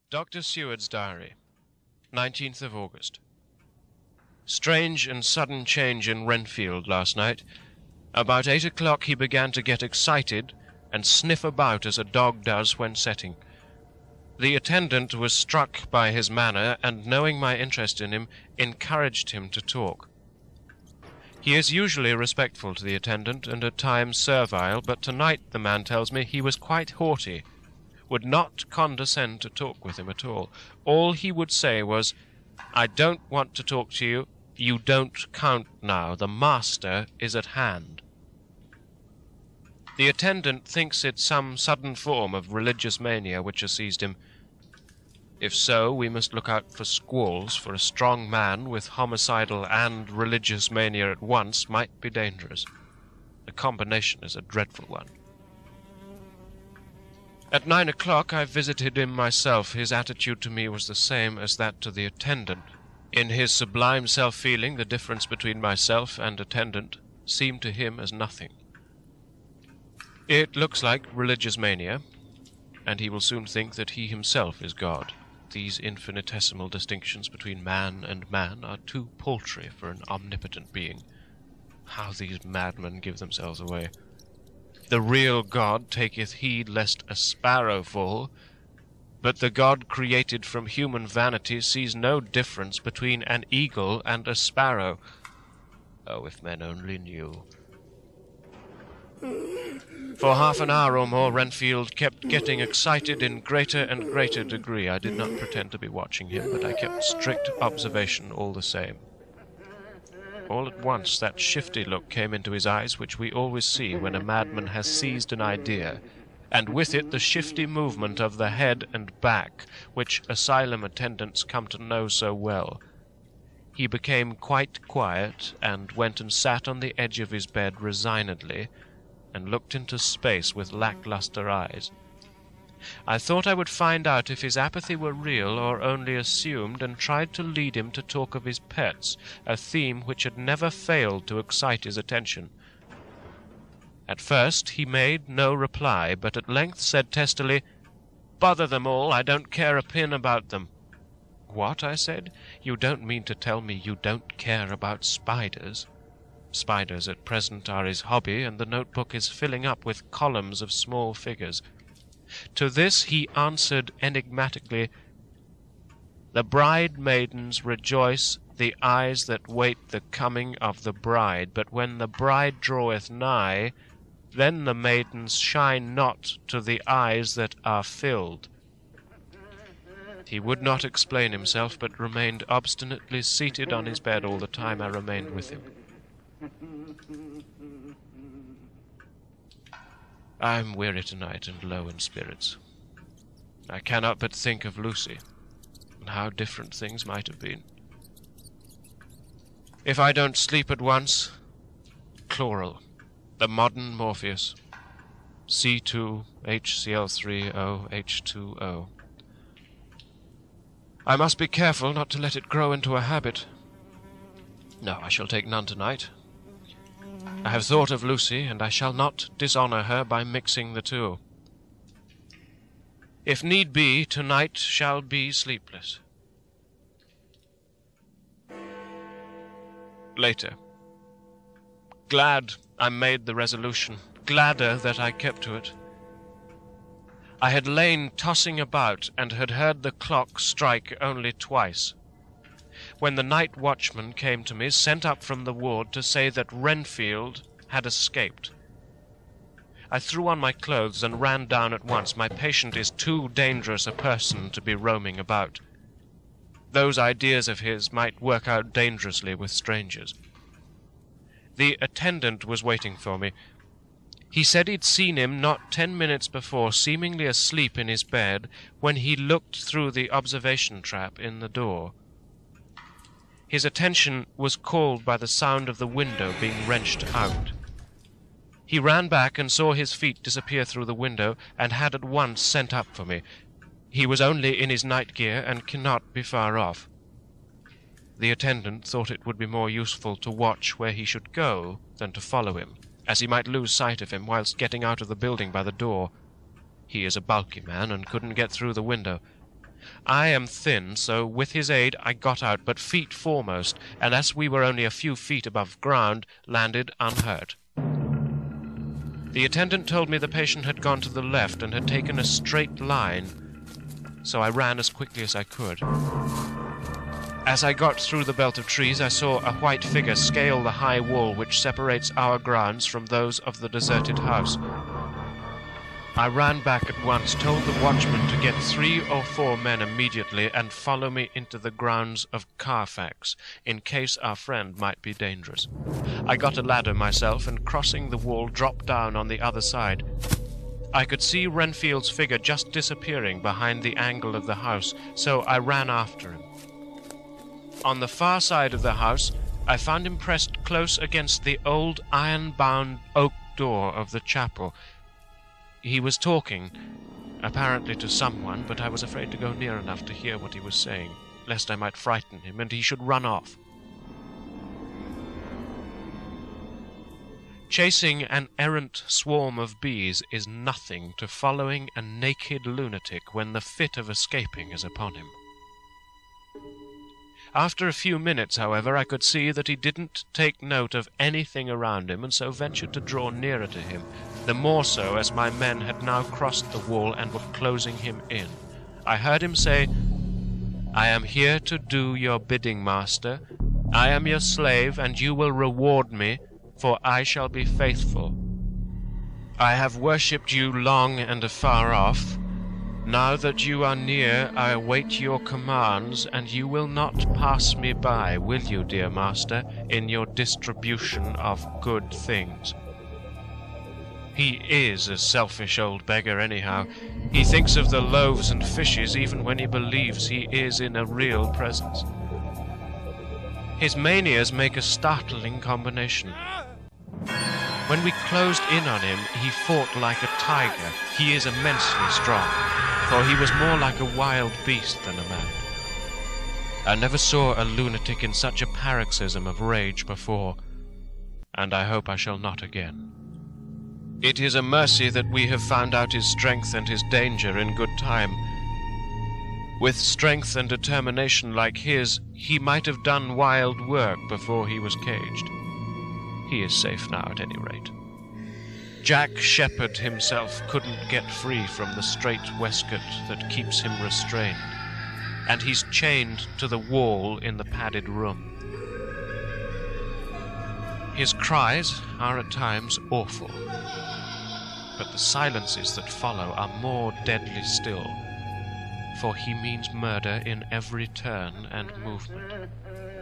Dr. Seward's Diary, 19th of August. Strange and sudden change in Renfield last night. About 8 o'clock he began to get excited and sniff about as a dog does when setting. The attendant was struck by his manner, and knowing my interest in him, encouraged him to talk. He is usually respectful to the attendant, and at times servile, but tonight, the man tells me, he was quite haughty, would not condescend to talk with him at all. All he would say was, "I don't want to talk to you. You don't count now. The master is at hand." The attendant thinks it some sudden form of religious mania which has seized him. If so, we must look out for squalls, for a strong man with homicidal and religious mania at once might be dangerous. The combination is a dreadful one. At 9 o'clock I visited him myself. His attitude to me was the same as that to the attendant. In his sublime self-feeling, the difference between myself and attendant seemed to him as nothing. It looks like religious mania, and he will soon think that he himself is God. These infinitesimal distinctions between man and man are too paltry for an omnipotent being. How these madmen give themselves away! The real God taketh heed lest a sparrow fall, but the God created from human vanity sees no difference between an eagle and a sparrow. Oh, if men only knew! For half an hour or more, Renfield kept getting excited in greater and greater degree. I did not pretend to be watching him, but I kept strict observation all the same. All at once that shifty look came into his eyes which we always see when a madman has seized an idea, and with it the shifty movement of the head and back, which asylum attendants come to know so well. He became quite quiet, and went and sat on the edge of his bed resignedly, and looked into space with lackluster eyes. I thought I would find out if his apathy were real or only assumed, and tried to lead him to talk of his pets, a theme which had never failed to excite his attention. At first he made no reply, but at length said testily, "Bother them all, I don't care a pin about them." "What?" I said. "You don't mean to tell me you don't care about spiders?" Spiders at present are his hobby, and the notebook is filling up with columns of small figures. To this he answered enigmatically, "The bride maidens rejoice, the eyes that wait the coming of the bride, but when the bride draweth nigh, then the maidens shine not to the eyes that are filled." He would not explain himself, but remained obstinately seated on his bed all the time I remained with him. I am weary tonight and low in spirits. I cannot but think of Lucy, and how different things might have been. If I don't sleep at once, chloral, the modern Morpheus, C2, HCl3O, H2O. I must be careful not to let it grow into a habit. No, I shall take none tonight. I have thought of Lucy, and I shall not dishonor her by mixing the two. If need be, tonight shall be sleepless. Later. Glad I made the resolution, gladder that I kept to it. I had lain tossing about, and had heard the clock strike only twice, when the night watchman came to me, sent up from the ward to say that Renfield had escaped. I threw on my clothes and ran down at once. My patient is too dangerous a person to be roaming about. Those ideas of his might work out dangerously with strangers. The attendant was waiting for me. He said he'd seen him not 10 minutes before, seemingly asleep in his bed, when he looked through the observation trap in the door. His attention was called by the sound of the window being wrenched out. He ran back and saw his feet disappear through the window, and had at once sent up for me. He was only in his night gear, and cannot be far off. The attendant thought it would be more useful to watch where he should go than to follow him, as he might lose sight of him whilst getting out of the building by the door. He is a bulky man, and couldn't get through the window. I am thin, so with his aid I got out, but feet foremost, and as we were only a few feet above ground, landed unhurt. The attendant told me the patient had gone to the left and had taken a straight line, so I ran as quickly as I could. As I got through the belt of trees, I saw a white figure scale the high wall which separates our grounds from those of the deserted house. I ran back at once, told the watchman to get 3 or 4 men immediately and follow me into the grounds of Carfax, in case our friend might be dangerous. I got a ladder myself, and crossing the wall, dropped down on the other side. I could see Renfield's figure just disappearing behind the angle of the house, so I ran after him. On the far side of the house, I found him pressed close against the old iron-bound oak door of the chapel. He was talking, apparently to someone, but I was afraid to go near enough to hear what he was saying, lest I might frighten him and he should run off. Chasing an errant swarm of bees is nothing to following a naked lunatic when the fit of escaping is upon him. After a few minutes, however, I could see that he didn't take note of anything around him, and so ventured to draw nearer to him, the more so as my men had now crossed the wall and were closing him in. I heard him say, "I am here to do your bidding, master. I am your slave, and you will reward me, for I shall be faithful. I have worshipped you long and afar off. Now that you are near, I await your commands, and you will not pass me by, will you, dear master, in your distribution of good things?" He is a selfish old beggar anyhow. He thinks of the loaves and fishes even when he believes he is in a real presence. His manias make a startling combination. When we closed in on him, he fought like a tiger. He is immensely strong, for he was more like a wild beast than a man. I never saw a lunatic in such a paroxysm of rage before, and I hope I shall not again. It is a mercy that we have found out his strength and his danger in good time. With strength and determination like his, he might have done wild work before he was caged. He is safe now, at any rate. Jack Shepherd himself couldn't get free from the strait waistcoat that keeps him restrained, and he's chained to the wall in the padded room. His cries are at times awful, but the silences that follow are more deadly still, for he means murder in every turn and movement.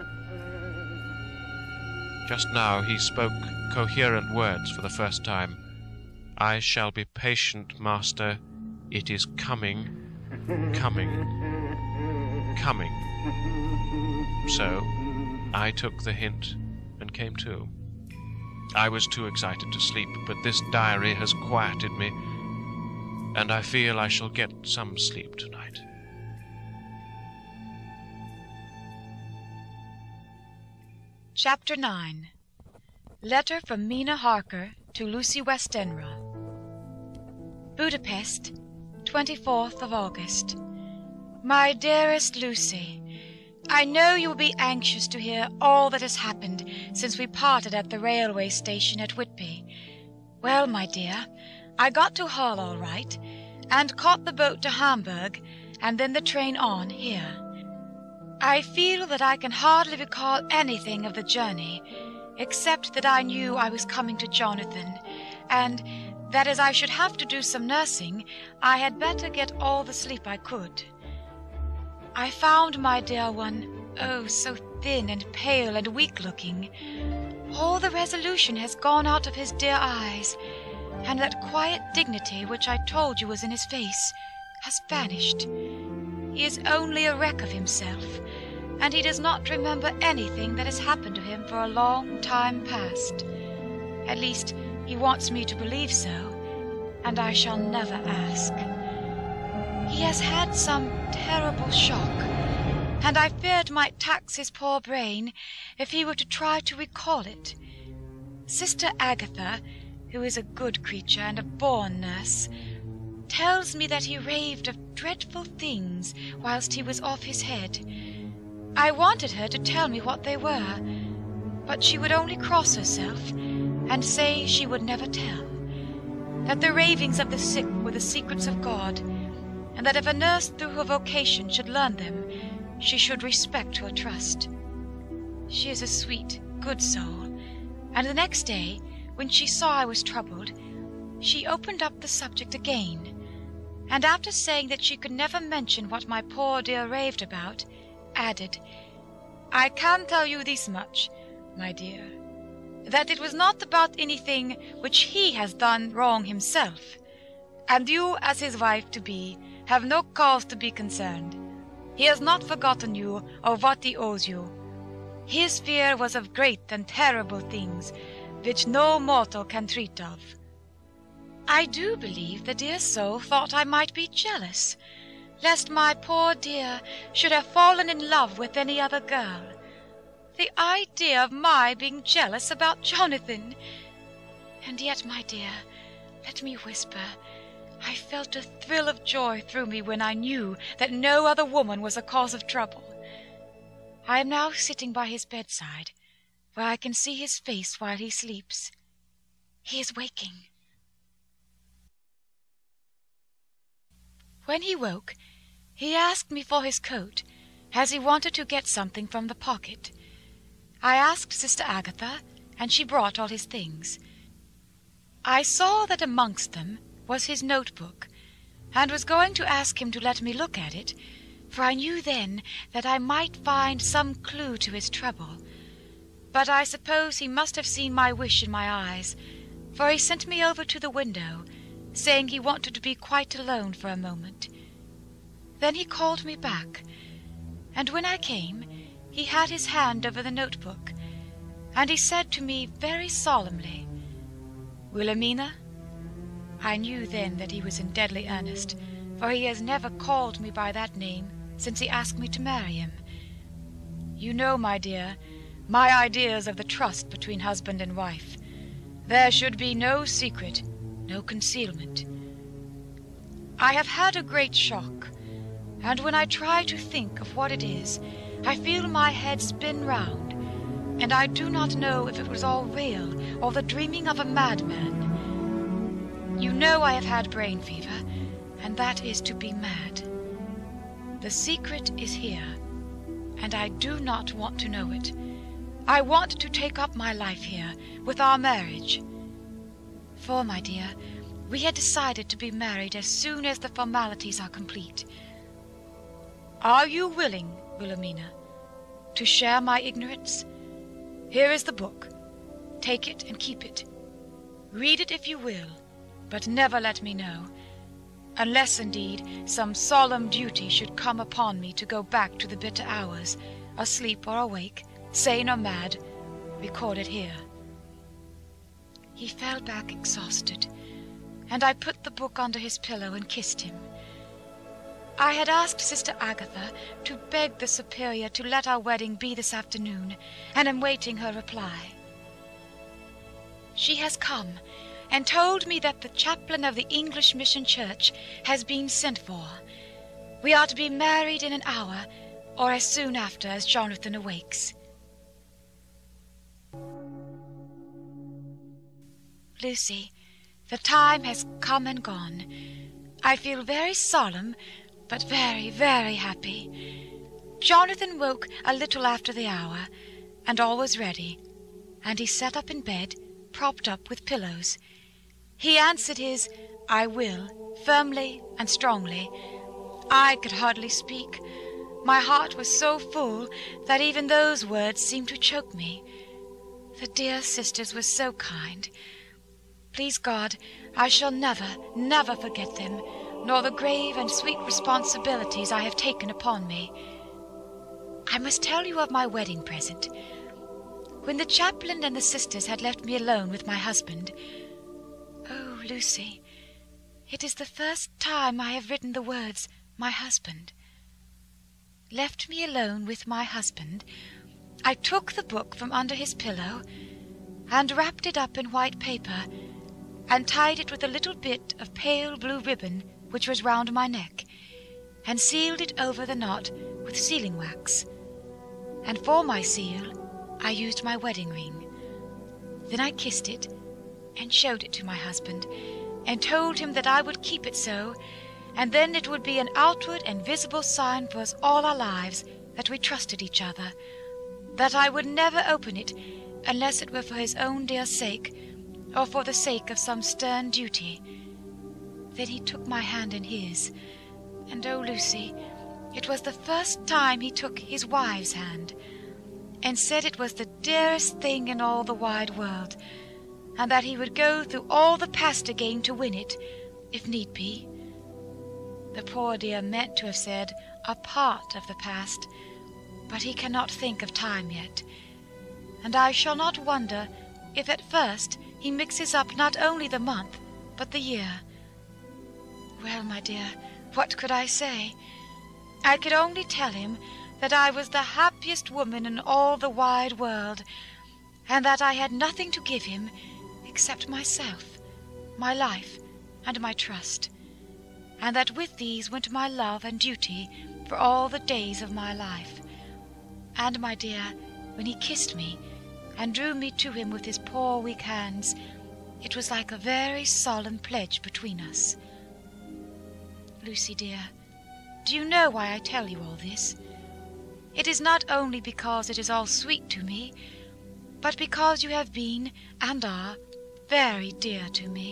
Just now he spoke coherent words for the first time. "I shall be patient, master. It is coming, coming, coming." So I took the hint and came to. I was too excited to sleep, but this diary has quieted me, and I feel I shall get some sleep tonight. Chapter 9. Letter from Mina Harker to Lucy Westenra. Budapest, 24th of August. My dearest Lucy, I know you will be anxious to hear all that has happened since we parted at the railway station at Whitby. Well, my dear, I got to Hull all right, and caught the boat to Hamburg, and then the train on here. I feel that I can hardly recall anything of the journey, except that I knew I was coming to Jonathan, and that as I should have to do some nursing, I had better get all the sleep I could. I found my dear one, oh, so thin and pale and weak-looking. All the resolution has gone out of his dear eyes, and that quiet dignity which I told you was in his face has vanished. He is only a wreck of himself, and he does not remember anything that has happened to him for a long time past. At least, he wants me to believe so, and I shall never ask. He has had some terrible shock, and I feared might tax his poor brain if he were to try to recall it. Sister Agatha, who is a good creature and a born nurse, tells me that he raved of dreadful things whilst he was off his head. I wanted her to tell me what they were, but she would only cross herself and say she would never tell, that the ravings of the sick were the secrets of God, and that if a nurse through her vocation should learn them, she should respect her trust. She is a sweet, good soul, and the next day, when she saw I was troubled, she opened up the subject again, and after saying that she could never mention what my poor dear raved about, added, "I can tell you this much, my dear, that it was not about anything which he has done wrong himself, and you, as his wife-to-be, have no cause to be concerned. He has not forgotten you or what he owes you. His fear was of great and terrible things, which no mortal can treat of." I do believe the dear soul thought I might be jealous, lest my poor dear should have fallen in love with any other girl. The idea of my being jealous about Jonathan! And yet, my dear, let me whisper, I felt a thrill of joy through me when I knew that no other woman was a cause of trouble. I am now sitting by his bedside, where I can see his face while he sleeps. He is waking. When he woke, he asked me for his coat, as he wanted to get something from the pocket. I asked Sister Agatha, and she brought all his things. I saw that amongst them was his notebook, and was going to ask him to let me look at it, for I knew then that I might find some clue to his trouble. But I suppose he must have seen my wish in my eyes, for he sent me over to the window, saying he wanted to be quite alone for a moment. Then he called me back, and when I came, he had his hand over the notebook, and he said to me very solemnly, "Wilhelmina?" I knew then that he was in deadly earnest, for he has never called me by that name since he asked me to marry him. You know, my dear, my ideas of the trust between husband and wife. There should be no secret, no concealment. I have had a great shock, and when I try to think of what it is, I feel my head spin round, and I do not know if it was all real or the dreaming of a madman. You know I have had brain fever, and that is to be mad. The secret is here, and I do not want to know it. I want to take up my life here, with our marriage. For, my dear, we had decided to be married as soon as the formalities are complete. Are you willing, Wilhelmina, to share my ignorance? Here is the book. Take it and keep it. Read it if you will, but never let me know, unless indeed some solemn duty should come upon me to go back to the bitter hours, asleep or awake, sane or mad, recorded here. He fell back exhausted, and I put the book under his pillow and kissed him. I had asked Sister Agatha to beg the Superior to let our wedding be this afternoon, and am waiting her reply. She has come, and told me that the chaplain of the English Mission Church has been sent for. We are to be married in an hour, or as soon after as Jonathan awakes. Lucy, the time has come and gone. I feel very solemn, but very, very happy. Jonathan woke a little after the hour, and all was ready, and he sat up in bed, propped up with pillows. He answered his "I will" firmly and strongly. I could hardly speak. My heart was so full that even those words seemed to choke me. The dear sisters were so kind. Please God, I shall never, never forget them, nor the grave and sweet responsibilities I have taken upon me. I must tell you of my wedding present. When the chaplain and the sisters had left me alone with my husband, oh, Lucy, it is the first time I have written the words, my husband. Left me alone with my husband, I took the book from under his pillow, and wrapped it up in white paper, and tied it with a little bit of pale blue ribbon which was round my neck, and sealed it over the knot with sealing wax. And for my seal I used my wedding ring. Then I kissed it, and showed it to my husband, and told him that I would keep it so, and then it would be an outward and visible sign for us all our lives that we trusted each other, that I would never open it unless it were for his own dear sake, or for the sake of some stern duty. Then he took my hand in his, and oh, Lucy, it was the first time he took his wife's hand, and said it was the dearest thing in all the wide world, and that he would go through all the past again to win it, if need be. The poor dear meant to have said a part of the past, but he cannot think of time yet, and I shall not wonder if at first he mixes up not only the month, but the year. Well, my dear, what could I say? I could only tell him that I was the happiest woman in all the wide world, and that I had nothing to give him except myself, my life, and my trust, and that with these went my love and duty for all the days of my life. And, my dear, when he kissed me, and drew me to him with his poor weak hands, it was like a very solemn pledge between us. Lucy, dear, do you know why I tell you all this? It is not only because it is all sweet to me, but because you have been, and are, very dear to me.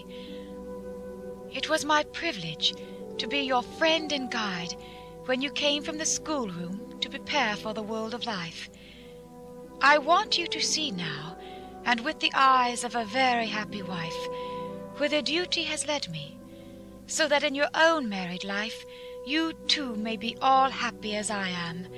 It was my privilege to be your friend and guide when you came from the schoolroom to prepare for the world of life. I want you to see now, and with the eyes of a very happy wife, whither duty has led me, so that in your own married life you too may be all happy as I am.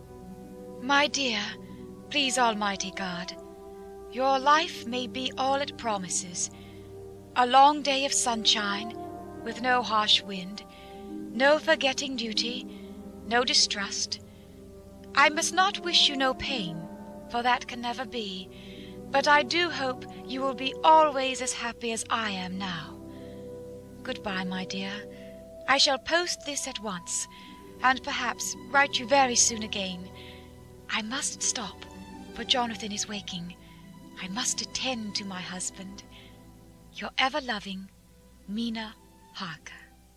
My dear, please Almighty God, your life may be all it promises, a long day of sunshine, with no harsh wind, no forgetting duty, no distrust. I must not wish you no pain, for that can never be, but I do hope you will be always as happy as I am now. Goodbye, my dear. I shall post this at once, and perhaps write you very soon again. I must stop, for Jonathan is waking. I must attend to my husband. Your ever-loving Mina Harker.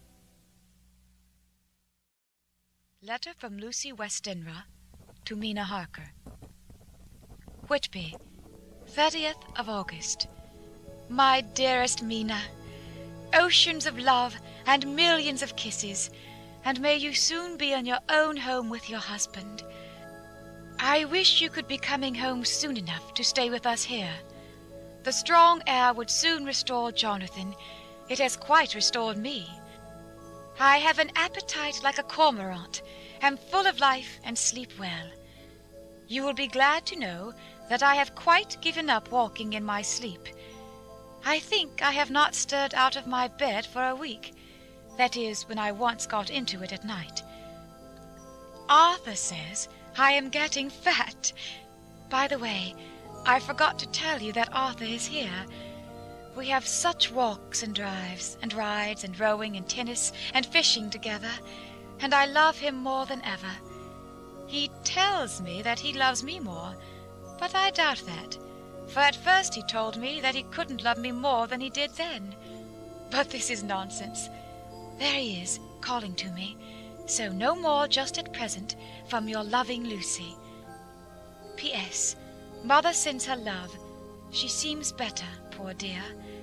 Letter from Lucy Westenra to Mina Harker. Whitby, 30th of August. My dearest Mina, oceans of love and millions of kisses, and may you soon be in your own home with your husband. I wish you could be coming home soon enough to stay with us here. The strong air would soon restore Jonathan. It has quite restored me. I have an appetite like a cormorant, am full of life, and sleep well. You will be glad to know that I have quite given up walking in my sleep. I think I have not stirred out of my bed for a week, that is, when I once got into it at night. Arthur says I am getting fat. By the way, I forgot to tell you that Arthur is here. We have such walks and drives, and rides, and rowing, and tennis, and fishing together, and I love him more than ever. He tells me that he loves me more, but I doubt that, for at first he told me that he couldn't love me more than he did then. But this is nonsense. There he is, calling to me, so no more just at present from your loving Lucy. P.S. Mother sends her love. She seems better, poor dear.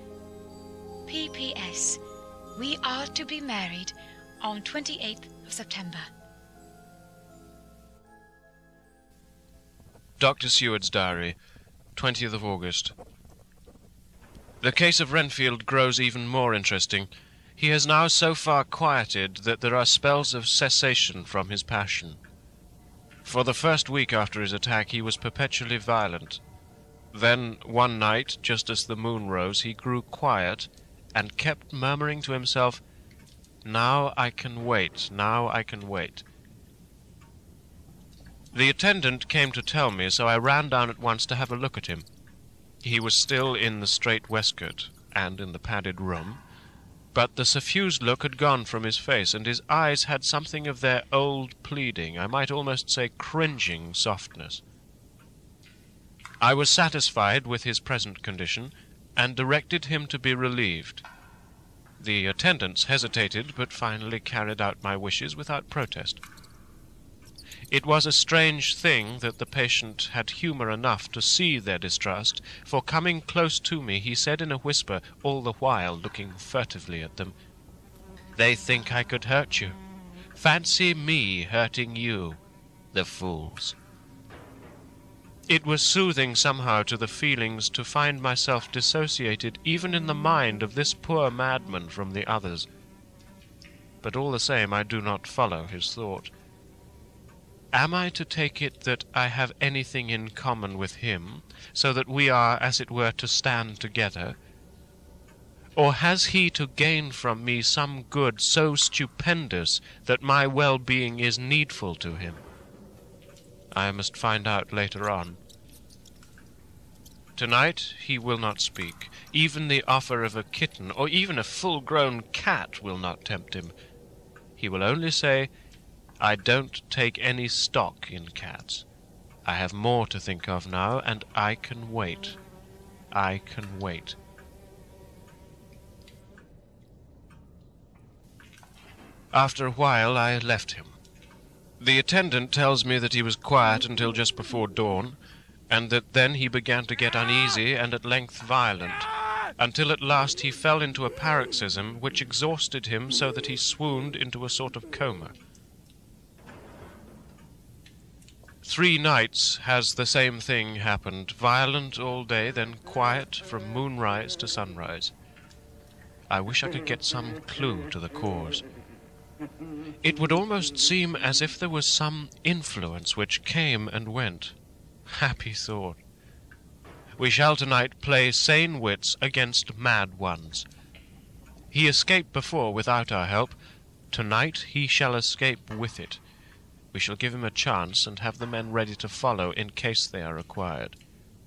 P.P.S. We are to be married on 28th of September. Dr. Seward's Diary, 20th of August. The case of Renfield grows even more interesting. He has now so far quieted that there are spells of cessation from his passion. For the first week after his attack he was perpetually violent. Then, one night, just as the moon rose, he grew quiet, and kept murmuring to himself, "Now I can wait, now I can wait." The attendant came to tell me, so I ran down at once to have a look at him. He was still in the strait waistcoat, and in the padded room, But the suffused look had gone from his face, and his eyes had something of their old pleading, I might almost say cringing softness. I was satisfied with his present condition, and directed him to be relieved. The attendants hesitated, but finally carried out my wishes without protest. It was a strange thing that the patient had humour enough to see their distrust, for coming close to me he said in a whisper, all the while looking furtively at them, "They think I could hurt you. Fancy me hurting you, the fools." It was soothing somehow to the feelings to find myself dissociated even in the mind of this poor madman from the others. But all the same I do not follow his thought. Am I to take it that I have anything in common with him, so that we are, as it were, to stand together? Or has he to gain from me some good so stupendous that my well-being is needful to him? I must find out later on. Tonight he will not speak. Even the offer of a kitten, or even a full-grown cat, will not tempt him. He will only say, "I don't take any stock in cats. I have more to think of now, and I can wait. I can wait." After a while I left him. The attendant tells me that he was quiet until just before dawn, and that then he began to get uneasy and at length violent, until at last he fell into a paroxysm which exhausted him so that he swooned into a sort of coma. 3 nights has the same thing happened, violent all day, then quiet from moonrise to sunrise. I wish I could get some clue to the cause. It would almost seem as if there was some influence which came and went. Happy thought! We shall tonight play sane wits against mad ones. He escaped before without our help. Tonight he shall escape with it. We shall give him a chance and have the men ready to follow in case they are required.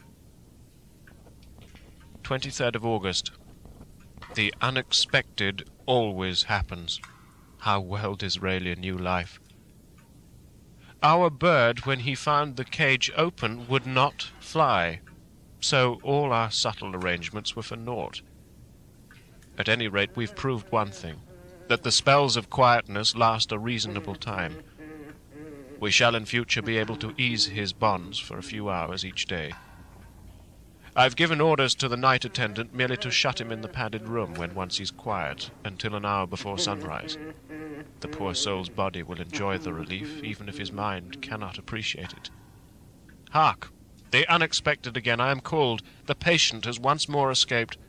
23rd of August. The unexpected always happens. How well Disraeli knew life. Our bird, when he found the cage open, would not fly, so all our subtle arrangements were for naught. At any rate, we've proved one thing, that the spells of quietness last a reasonable time. We shall in future be able to ease his bonds for a few hours each day. I've given orders to the night attendant merely to shut him in the padded room when once he's quiet, until an hour before sunrise. The poor soul's body will enjoy the relief, even if his mind cannot appreciate it. Hark! The unexpected again. I am called. The patient has once more escaped.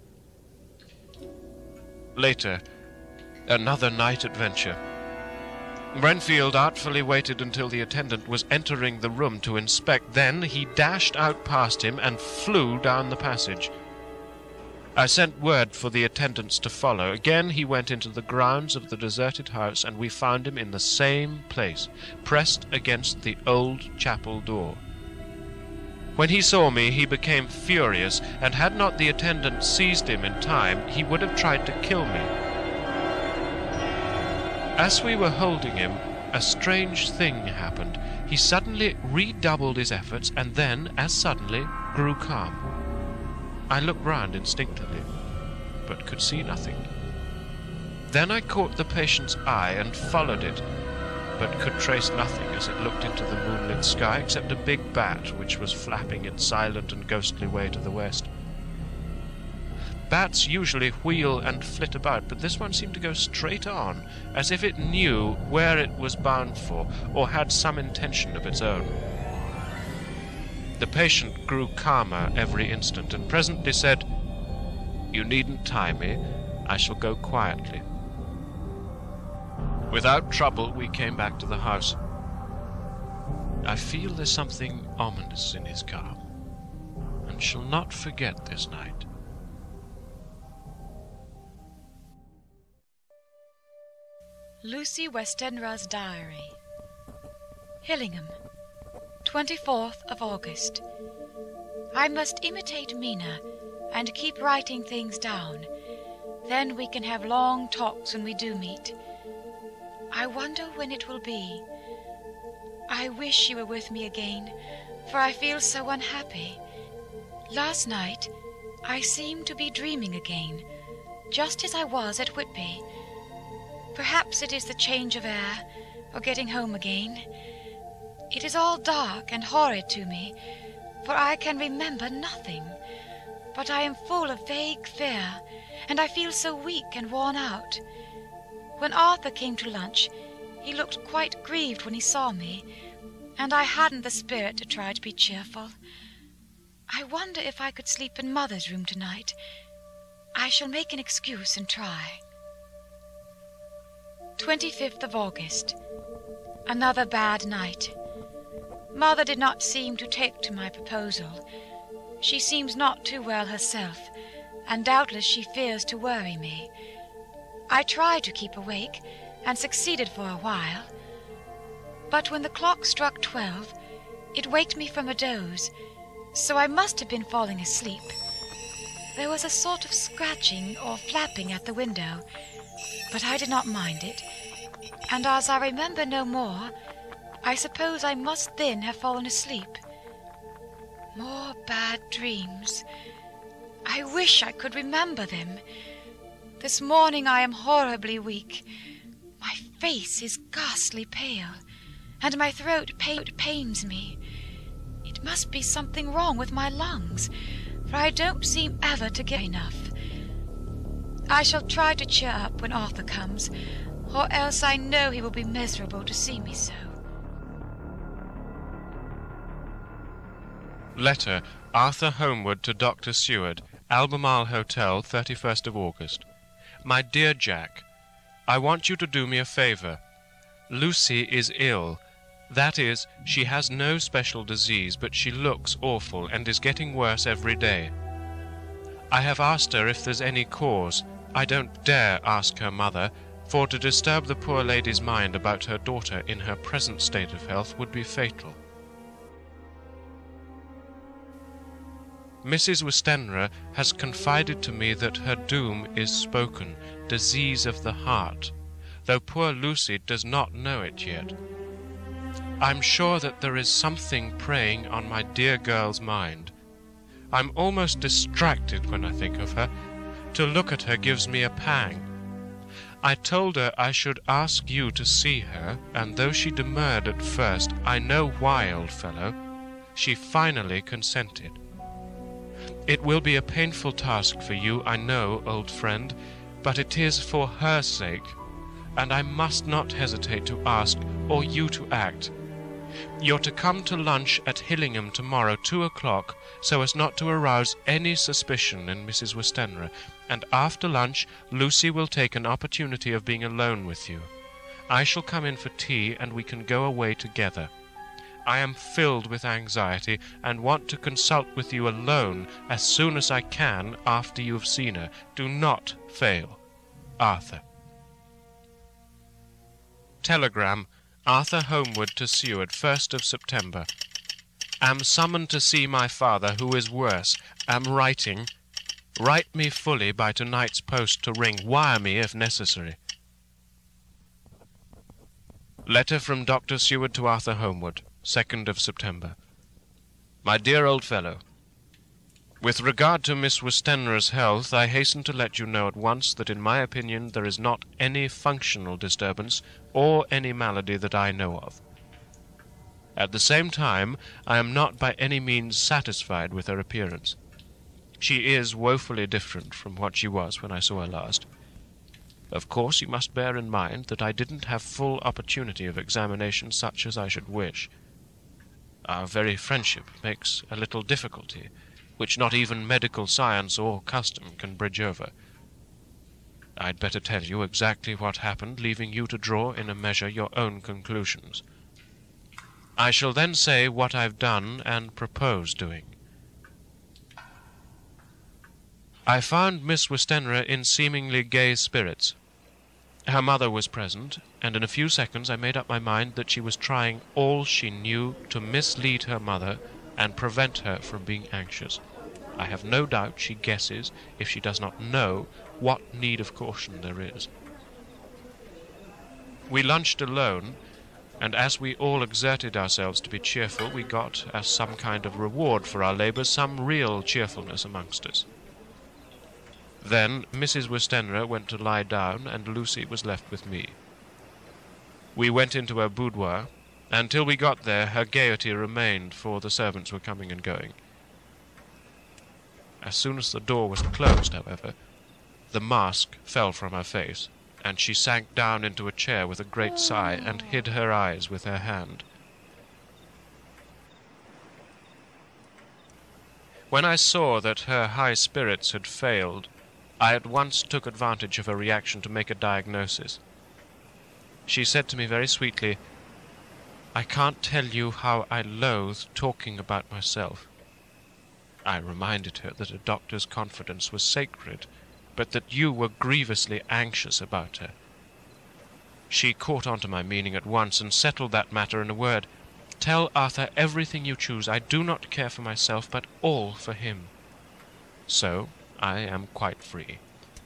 Later, another night adventure. Renfield artfully waited until the attendant was entering the room to inspect. Then he dashed out past him and flew down the passage. I sent word for the attendants to follow. Again he went into the grounds of the deserted house, and we found him in the same place, pressed against the old chapel door. When he saw me, he became furious, and had not the attendant seized him in time, he would have tried to kill me. As we were holding him, a strange thing happened. He suddenly redoubled his efforts, and then, as suddenly, grew calm. I looked round instinctively, but could see nothing. Then I caught the patient's eye and followed it, but could trace nothing as it looked into the moonlit sky except a big bat which was flapping its silent and ghostly way to the west. Bats usually wheel and flit about, but this one seemed to go straight on, as if it knew where it was bound for, or had some intention of its own. The patient grew calmer every instant, and presently said, "You needn't tie me. I shall go quietly." Without trouble, we came back to the house. I feel there's something ominous in his calm, and shall not forget this night. Lucy Westenra's Diary. Hillingham, 24th of August. I must imitate Mina and keep writing things down, Then we can have long talks when we do meet. I wonder when it will be. I wish you were with me again, for I feel so unhappy. Last night I seemed to be dreaming again, just as I was at Whitby. Perhaps it is the change of air, or getting home again. It is all dark and horrid to me, for I can remember nothing. But I am full of vague fear, and I feel so weak and worn out. When Arthur came to lunch, he looked quite grieved when he saw me, and I hadn't the spirit to try to be cheerful. I wonder if I could sleep in Mother's room tonight. I shall make an excuse and try. 25th of August. Another bad night. Mother did not seem to take to my proposal. She seems not too well herself, and doubtless she fears to worry me. I tried to keep awake, and succeeded for a while. But when the clock struck 12, it waked me from a doze, so I must have been falling asleep. There was a sort of scratching or flapping at the window, but I did not mind it, and as I remember no more, I suppose I must then have fallen asleep. More bad dreams. I wish I could remember them. This morning I am horribly weak. My face is ghastly pale, and my throat pains me. It must be something wrong with my lungs, for I don't seem ever to get enough. I shall try to cheer up when Arthur comes, or else I know he will be miserable to see me so. Letter, Arthur Holmwood to Dr. Seward, Albemarle Hotel, 31st of August. My dear Jack, I want you to do me a favour. Lucy is ill. That is, she has no special disease, but she looks awful and is getting worse every day. I have asked her if there's any cause. I don't dare ask her mother, for to disturb the poor lady's mind about her daughter in her present state of health would be fatal. Mrs. Westenra has confided to me that her doom is spoken, disease of the heart, though poor Lucy does not know it yet. I'm sure that there is something preying on my dear girl's mind. I'm almost distracted when I think of her. To look at her gives me a pang. I told her I should ask you to see her, and though she demurred at first, I know why, old fellow, she finally consented. It will be a painful task for you, I know, old friend, but it is for her sake, and I must not hesitate to ask, or you to act. You're to come to lunch at Hillingham tomorrow, 2 o'clock, so as not to arouse any suspicion in Mrs. Westenra, and after lunch Lucy will take an opportunity of being alone with you. I shall come in for tea, and we can go away together. I am filled with anxiety, and want to consult with you alone as soon as I can after you have seen her. Do not fail. Arthur. Telegram, Arthur Holmwood to Seward, 1st of September. Am summoned to see my father, who is worse. Am writing. Write me fully by tonight's post to ring. Wire me if necessary. Letter from Dr. Seward to Arthur Holmwood, 2nd of September. My dear old fellow, with regard to Miss Westenra's health, I hasten to let you know at once that in my opinion there is not any functional disturbance or any malady that I know of. At the same time, I am not by any means satisfied with her appearance. She is woefully different from what she was when I saw her last. Of course, you must bear in mind that I didn't have full opportunity of examination such as I should wish. Our very friendship makes a little difficulty, which not even medical science or custom can bridge over. I'd better tell you exactly what happened, leaving you to draw in a measure your own conclusions. I shall then say what I've done and propose doing. I found Miss Westenra in seemingly gay spirits. Her mother was present, and in a few seconds I made up my mind that she was trying all she knew to mislead her mother and prevent her from being anxious. I have no doubt she guesses, if she does not know, what need of caution there is. We lunched alone, and as we all exerted ourselves to be cheerful, we got, as some kind of reward for our labours, some real cheerfulness amongst us. Then Mrs. Westenra went to lie down, and Lucy was left with me. We went into her boudoir, and till we got there her gaiety remained, for the servants were coming and going. As soon as the door was closed, however, the mask fell from her face, and she sank down into a chair with a great sigh, and hid her eyes with her hand. When I saw that her high spirits had failed, I at once took advantage of her reaction to make a diagnosis. She said to me very sweetly, "I can't tell you how I loathe talking about myself." I reminded her that a doctor's confidence was sacred, but that you were grievously anxious about her. She caught on to my meaning at once, and settled that matter in a word. "Tell Arthur everything you choose. I do not care for myself, but all for him. So I am quite free."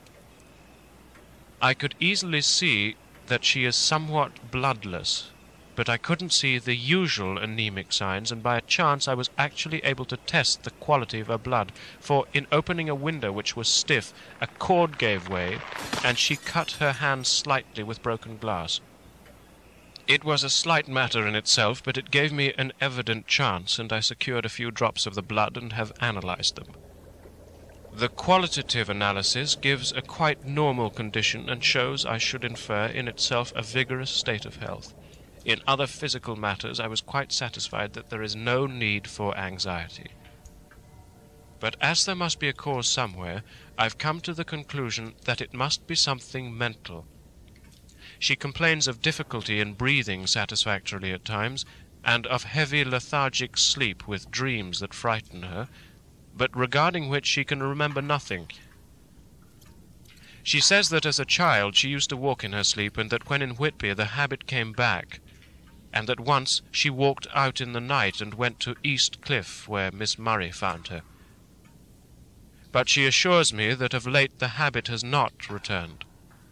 I could easily see that she is somewhat bloodless, but I couldn't see the usual anemic signs, and by a chance I was actually able to test the quality of her blood, for in opening a window which was stiff, a cord gave way, and she cut her hand slightly with broken glass. It was a slight matter in itself, but it gave me an evident chance, and I secured a few drops of the blood and have analyzed them. The qualitative analysis gives a quite normal condition, and shows, I should infer, in itself a vigorous state of health. In other physical matters I was quite satisfied that there is no need for anxiety. But as there must be a cause somewhere, I've come to the conclusion that it must be something mental. She complains of difficulty in breathing satisfactorily at times, and of heavy lethargic sleep with dreams that frighten her, but regarding which she can remember nothing. She says that as a child she used to walk in her sleep, and that when in Whitby the habit came back, and that once she walked out in the night and went to East Cliff, where Miss Murray found her. But she assures me that of late the habit has not returned.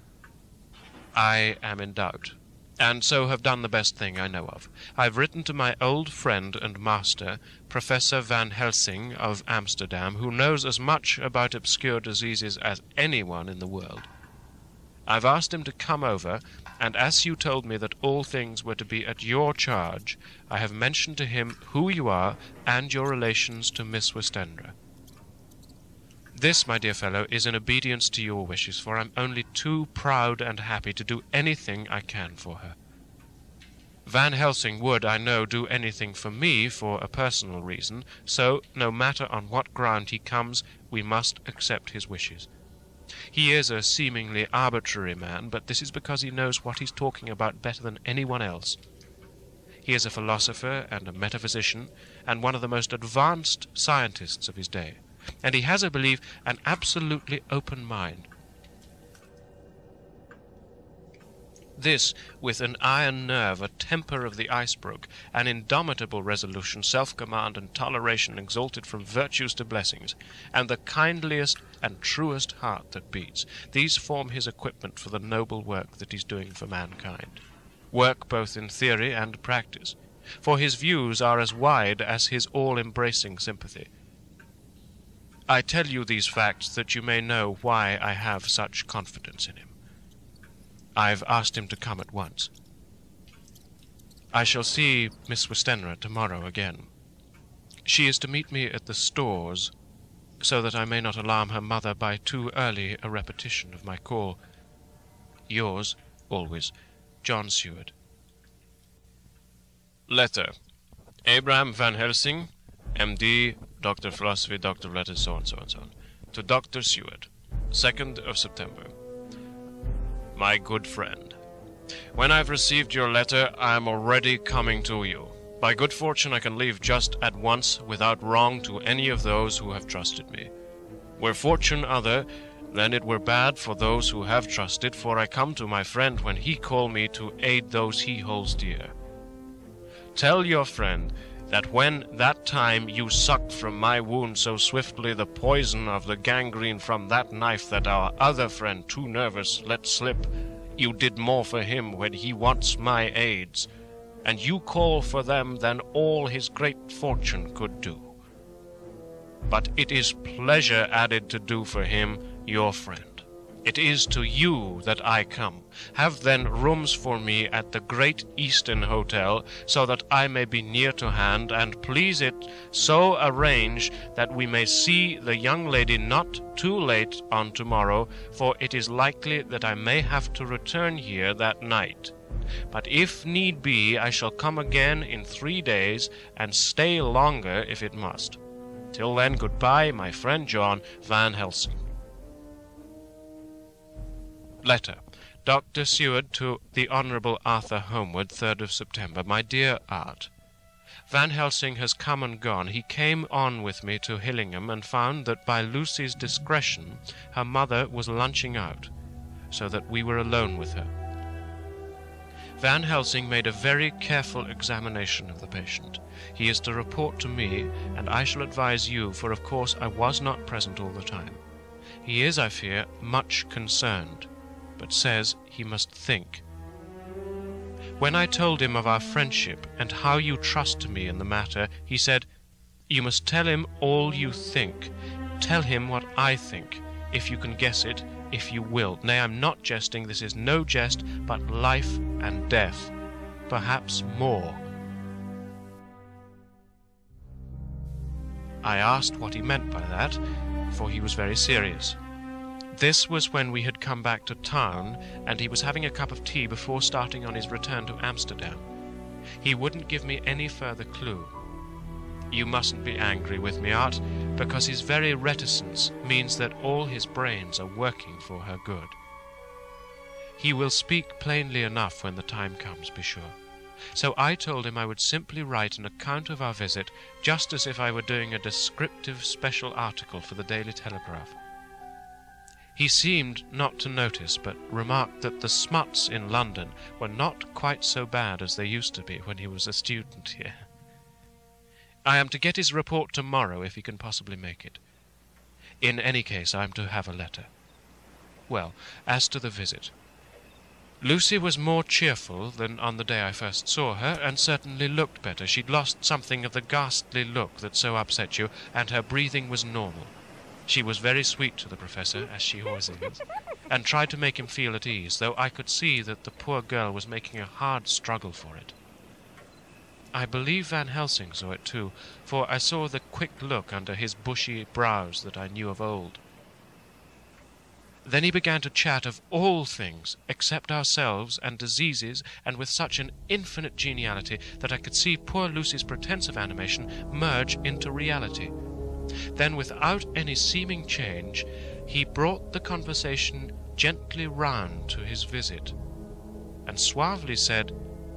I am in doubt, and so have done the best thing I know of. I've written to my old friend and master, Professor Van Helsing of Amsterdam, who knows as much about obscure diseases as anyone in the world. I've asked him to come over, and as you told me that all things were to be at your charge, I have mentioned to him who you are and your relations to Miss Westenra. This, my dear fellow, is in obedience to your wishes, for I'm only too proud and happy to do anything I can for her. Van Helsing would, I know, do anything for me for a personal reason, so, no matter on what ground he comes, we must accept his wishes. He is a seemingly arbitrary man, but this is because he knows what he's talking about better than anyone else. He is a philosopher and a metaphysician, and one of the most advanced scientists of his day, and he has, I believe, an absolutely open mind. This, with an iron nerve, a temper of the iceberg, an indomitable resolution, self-command, and toleration exalted from virtues to blessings, and the kindliest and truest heart that beats, these form his equipment for the noble work that he's doing for mankind. Work both in theory and practice, for his views are as wide as his all-embracing sympathy. I tell you these facts that you may know why I have such confidence in him. I've asked him to come at once. I shall see Miss Westenra tomorrow again. She is to meet me at the stores, so that I may not alarm her mother by too early a repetition of my call. Yours, always, John Seward. Letter. Abraham Van Helsing, M.D., Doctor of Philosophy, Doctor of Letters, so on, so on, so on. To Dr. Seward, 2nd of September. My good friend, when I've received your letter, I am already coming to you. By good fortune I can leave just at once, without wrong to any of those who have trusted me. Were fortune other, then it were bad for those who have trusted, for I come to my friend when he call me to aid those he holds dear. Tell your friend that when that time you sucked from my wound so swiftly the poison of the gangrene from that knife that our other friend, too nervous, let slip, you did more for him when he wants my aids, and you call for them than all his great fortune could do. But it is pleasure added to do for him, your friend. It is to you that I come. Have then rooms for me at the Great Eastern Hotel, so that I may be near to hand, and please it so arrange that we may see the young lady not too late on tomorrow, for it is likely that I may have to return here that night. But if need be, I shall come again in 3 days, and stay longer if it must. Till then, goodbye, my friend John Van Helsing. Letter. Dr. Seward to the Honourable Arthur Holmwood, 3rd of September. My dear Art, Van Helsing has come and gone. He came on with me to Hillingham and found that by Lucy's discretion her mother was lunching out, so that we were alone with her. Van Helsing made a very careful examination of the patient. He is to report to me, and I shall advise you, for of course I was not present all the time. He is, I fear, much concerned, but says he must think. When I told him of our friendship and how you trust me in the matter, he said, "You must tell him all you think. Tell him what I think, if you can guess it, if you will. Nay, I'm not jesting. This is no jest, but life and death, perhaps more." I asked what he meant by that, for he was very serious. This was when we had come back to town, and he was having a cup of tea before starting on his return to Amsterdam. He wouldn't give me any further clue. You mustn't be angry with me, Art, because his very reticence means that all his brains are working for her good. He will speak plainly enough when the time comes, be sure. So I told him I would simply write an account of our visit, just as if I were doing a descriptive special article for the Daily Telegraph. He seemed not to notice, but remarked that the smuts in London were not quite so bad as they used to be when he was a student here. I am to get his report tomorrow, if he can possibly make it. In any case, I am to have a letter. Well, as to the visit. Lucy was more cheerful than on the day I first saw her, and certainly looked better. She'd lost something of the ghastly look that so upset you, and her breathing was normal. She was very sweet to the Professor, as she always is, and tried to make him feel at ease, though I could see that the poor girl was making a hard struggle for it. I believe Van Helsing saw it too, for I saw the quick look under his bushy brows that I knew of old. Then he began to chat of all things, except ourselves and diseases, and with such an infinite geniality that I could see poor Lucy's pretence of animation merge into reality. Then, without any seeming change, he brought the conversation gently round to his visit, and suavely said,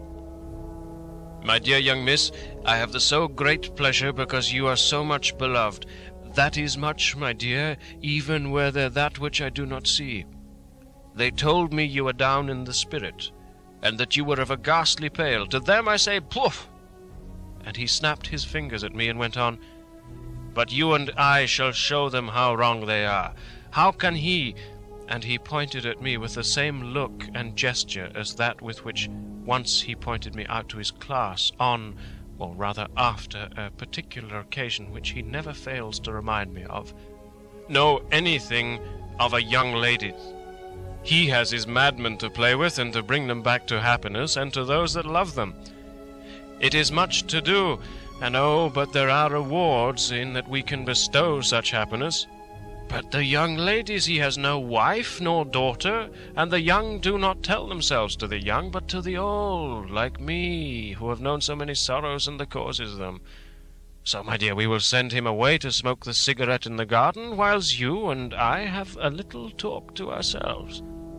"My dear young miss, I have the so great pleasure because you are so much beloved. That is much, my dear, even were there that which I do not see. They told me you were down in the spirit, and that you were of a ghastly pale. To them I say, poof!" And he snapped his fingers at me and went on, "But you and I shall show them how wrong they are. How can he—" and he pointed at me with the same look and gesture as that with which once he pointed me out to his class on, or rather after, a particular occasion which he never fails to remind me of, "know anything of a young lady. He has his madmen to play with and to bring them back to happiness and to those that love them. It is much to do, and oh, but there are rewards in that we can bestow such happiness. But the young ladies, he has no wife nor daughter, and the young do not tell themselves to the young, but to the old, like me, who have known so many sorrows and the causes of them. So, my dear, we will send him away to smoke the cigarette in the garden, whilst you and I have a little talk to ourselves."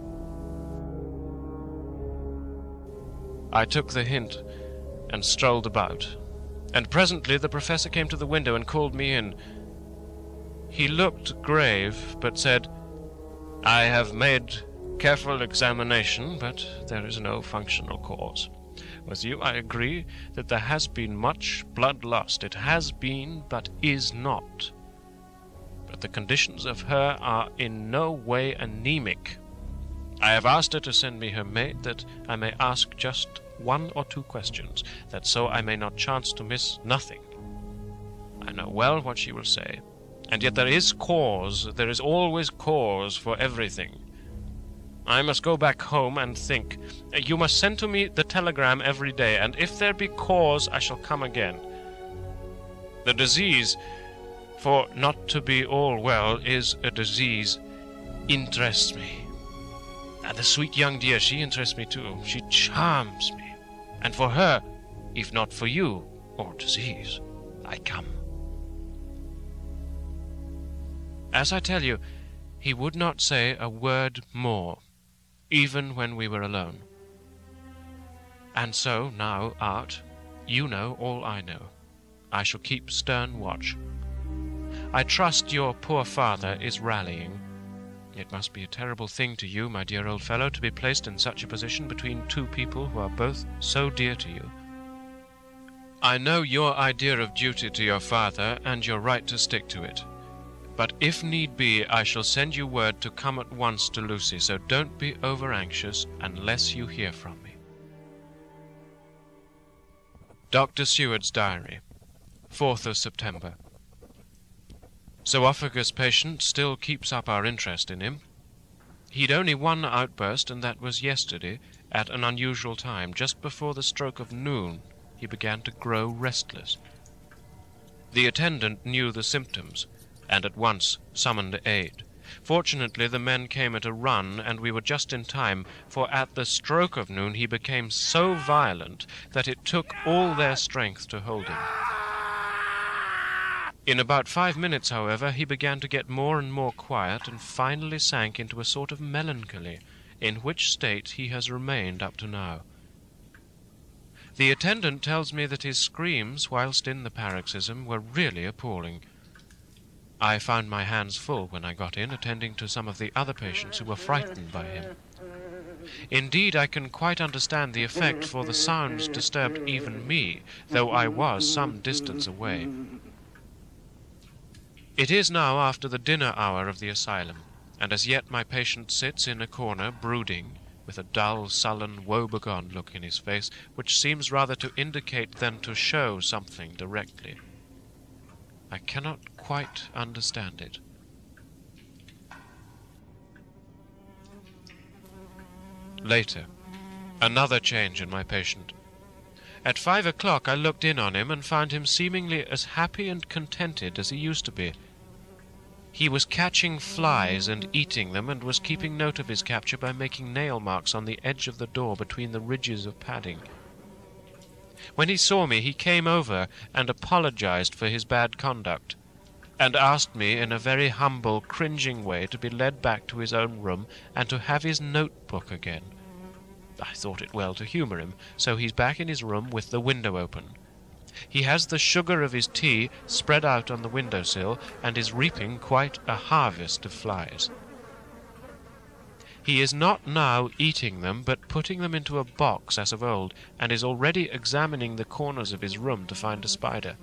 I took the hint and strolled about, and presently the Professor came to the window and called me in. He looked grave, but said, "I have made careful examination, but there is no functional cause. With you I agree that there has been much bloodlust. It has been, but is not. But the conditions of her are in no way anemic. I have asked her to send me her maid, that I may ask just 1 or 2 questions, that so I may not chance to miss nothing. I know well what she will say, and yet there is always cause for everything. I must go back home and think. You must send to me the telegram every day, and if there be cause, I shall come again. The disease, for not to be all well is a disease, interests me. And the sweet young dear, she interests me too. She charms me. And for her, if not for you, or disease, I come. As I tell you, he would not say a word more, even when we were alone. And so now, Art, you know all I know. I shall keep stern watch. I trust your poor father is rallying. It must be a terrible thing to you, my dear old fellow, to be placed in such a position between 2 people who are both so dear to you. I know your idea of duty to your father, and your right to stick to it. But if need be, I shall send you word to come at once to Lucy, so don't be over-anxious unless you hear from me. Dr. Seward's Diary, 4th of September. Zoophagus patient still keeps up our interest in him. He'd only 1 outburst, and that was yesterday, at an unusual time. Just before the stroke of noon, he began to grow restless. The attendant knew the symptoms, and at once summoned aid. Fortunately, the men came at a run, and we were just in time, for at the stroke of noon he became so violent that it took all their strength to hold him. In about 5 minutes, however, he began to get more and more quiet, and finally sank into a sort of melancholy, in which state he has remained up to now. The attendant tells me that his screams, whilst in the paroxysm, were really appalling. I found my hands full when I got in, attending to some of the other patients who were frightened by him. Indeed, I can quite understand the effect, for the sounds disturbed even me, though I was some distance away. It is now after the dinner hour of the asylum, and as yet my patient sits in a corner, brooding, with a dull, sullen, woe-begone look in his face, which seems rather to indicate than to show something directly. I cannot quite understand it. Later, another change in my patient. At 5 o'clock I looked in on him and found him seemingly as happy and contented as he used to be. He was catching flies and eating them, and was keeping note of his capture by making nail marks on the edge of the door between the ridges of padding. When he saw me, he came over and apologized for his bad conduct, and asked me in a very humble, cringing way to be led back to his own room and to have his notebook again. I thought it well to humour him, so he's back in his room with the window open. He has the sugar of his tea spread out on the window-sill, and is reaping quite a harvest of flies. He is not now eating them, but putting them into a box as of old, and is already examining the corners of his room to find a spider.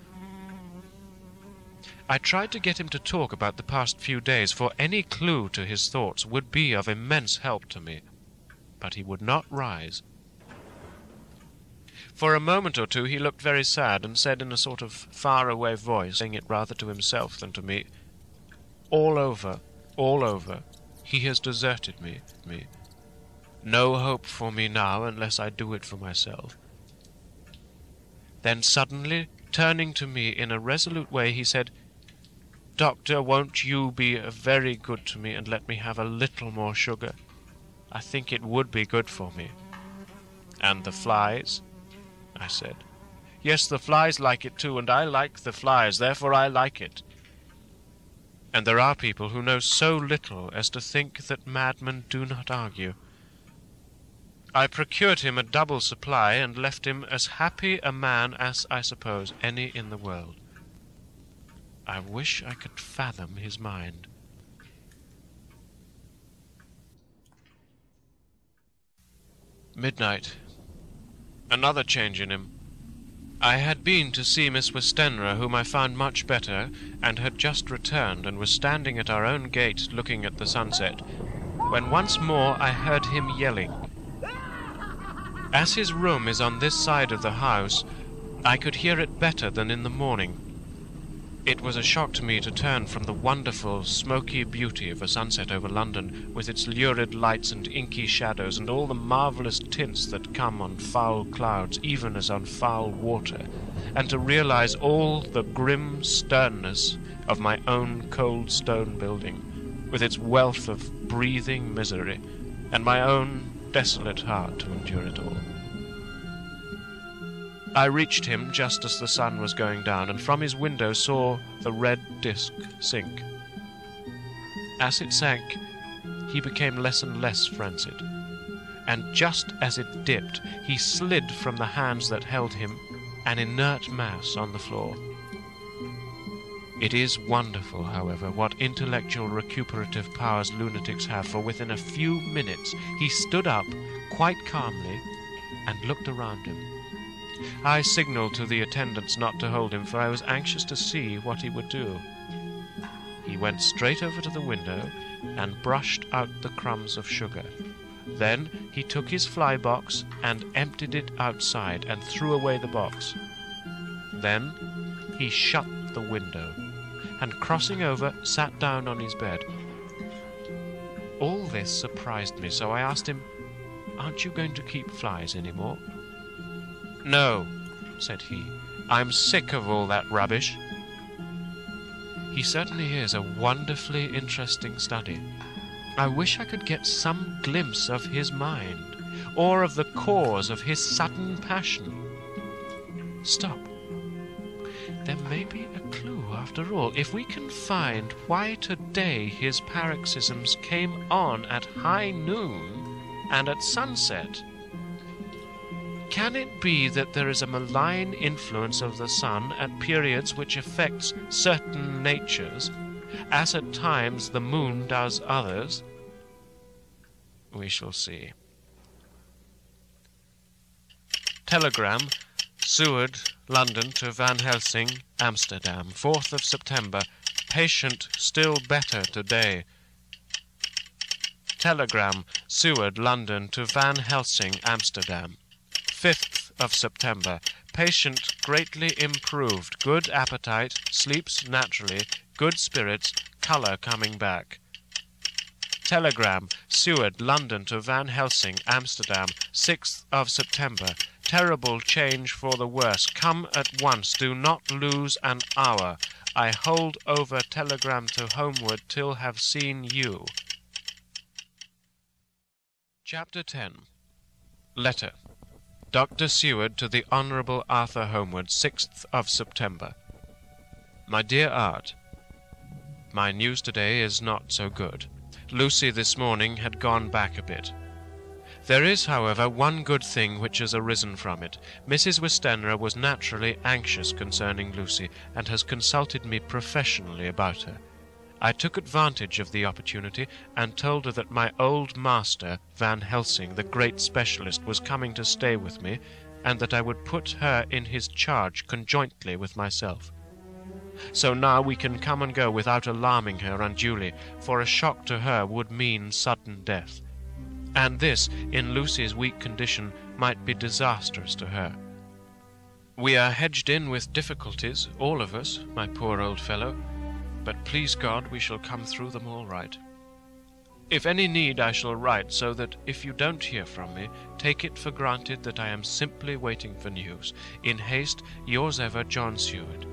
I tried to get him to talk about the past few days, for any clue to his thoughts would be of immense help to me, but he would not rise. For a moment or 2 he looked very sad, and said in a sort of far-away voice, saying it rather to himself than to me, all over, he has deserted me. No hope for me now unless I do it for myself. Then suddenly, turning to me in a resolute way, he said, Doctor, won't you be very good to me and let me have a little more sugar? I think it would be good for me. And the flies? I said. Yes, the flies like it too, and I like the flies, therefore I like it. And there are people who know so little as to think that madmen do not argue. I procured him a double supply, and left him as happy a man as, I suppose, any in the world. I wish I could fathom his mind. Midnight. Another change in him. I had been to see Miss Westenra, whom I found much better, and had just returned, and was standing at our own gate looking at the sunset, when once more I heard him yelling. As his room is on this side of the house, I could hear it better than in the morning. It was a shock to me to turn from the wonderful, smoky beauty of a sunset over London, with its lurid lights and inky shadows, and all the marvellous tints that come on foul clouds, even as on foul water, and to realize all the grim sternness of my own cold stone building, with its wealth of breathing misery, and my own desolate heart to endure it all. I reached him just as the sun was going down, and from his window saw the red disk sink. As it sank, he became less and less frenzied, and just as it dipped, he slid from the hands that held him, an inert mass on the floor. It is wonderful, however, what intellectual recuperative powers lunatics have, for within a few minutes he stood up quite calmly and looked around him. I signalled to the attendants not to hold him, for I was anxious to see what he would do. He went straight over to the window and brushed out the crumbs of sugar. Then he took his fly box and emptied it outside and threw away the box. Then he shut the window and, crossing over, sat down on his bed. All this surprised me, so I asked him, "Aren't you going to keep flies any more?" "No," said he. "I'm sick of all that rubbish." He certainly is a wonderfully interesting study. I wish I could get some glimpse of his mind, or of the cause of his sudden passion. Stop. There may be a clue after all. If we can find why today his paroxysms came on at high noon and at sunset, can it be that there is a malign influence of the sun at periods which affects certain natures, as at times the moon does others? We shall see. Telegram, Seward, London, to Van Helsing, Amsterdam, 4th of September. Patient still better today. Telegram, Seward, London, to Van Helsing, Amsterdam, 5th of September. Patient greatly improved. Good appetite, sleeps naturally, good spirits, colour coming back. Telegram, Seward, London, to Van Helsing, Amsterdam, 6th of September. Terrible change for the worse. Come at once. Do not lose an hour. I hold over telegram to homeward till have seen you. Chapter 10. Letter. Dr. Seward to the Honourable Arthur Homeward, 6th of September. My dear Art, my news today is not so good. Lucy this morning had gone back a bit. There is, however, one good thing which has arisen from it. Mrs. Westenra was naturally anxious concerning Lucy, and has consulted me professionally about her. I took advantage of the opportunity, and told her that my old master, Van Helsing, the great specialist, was coming to stay with me, and that I would put her in his charge conjointly with myself. So now we can come and go without alarming her unduly, for a shock to her would mean sudden death. And this, in Lucy's weak condition, might be disastrous to her. We are hedged in with difficulties, all of us, my poor old fellow, but please God we shall come through them all right. If any need I shall write, so that if you don't hear from me, take it for granted that I am simply waiting for news. In haste, yours ever, John Seward.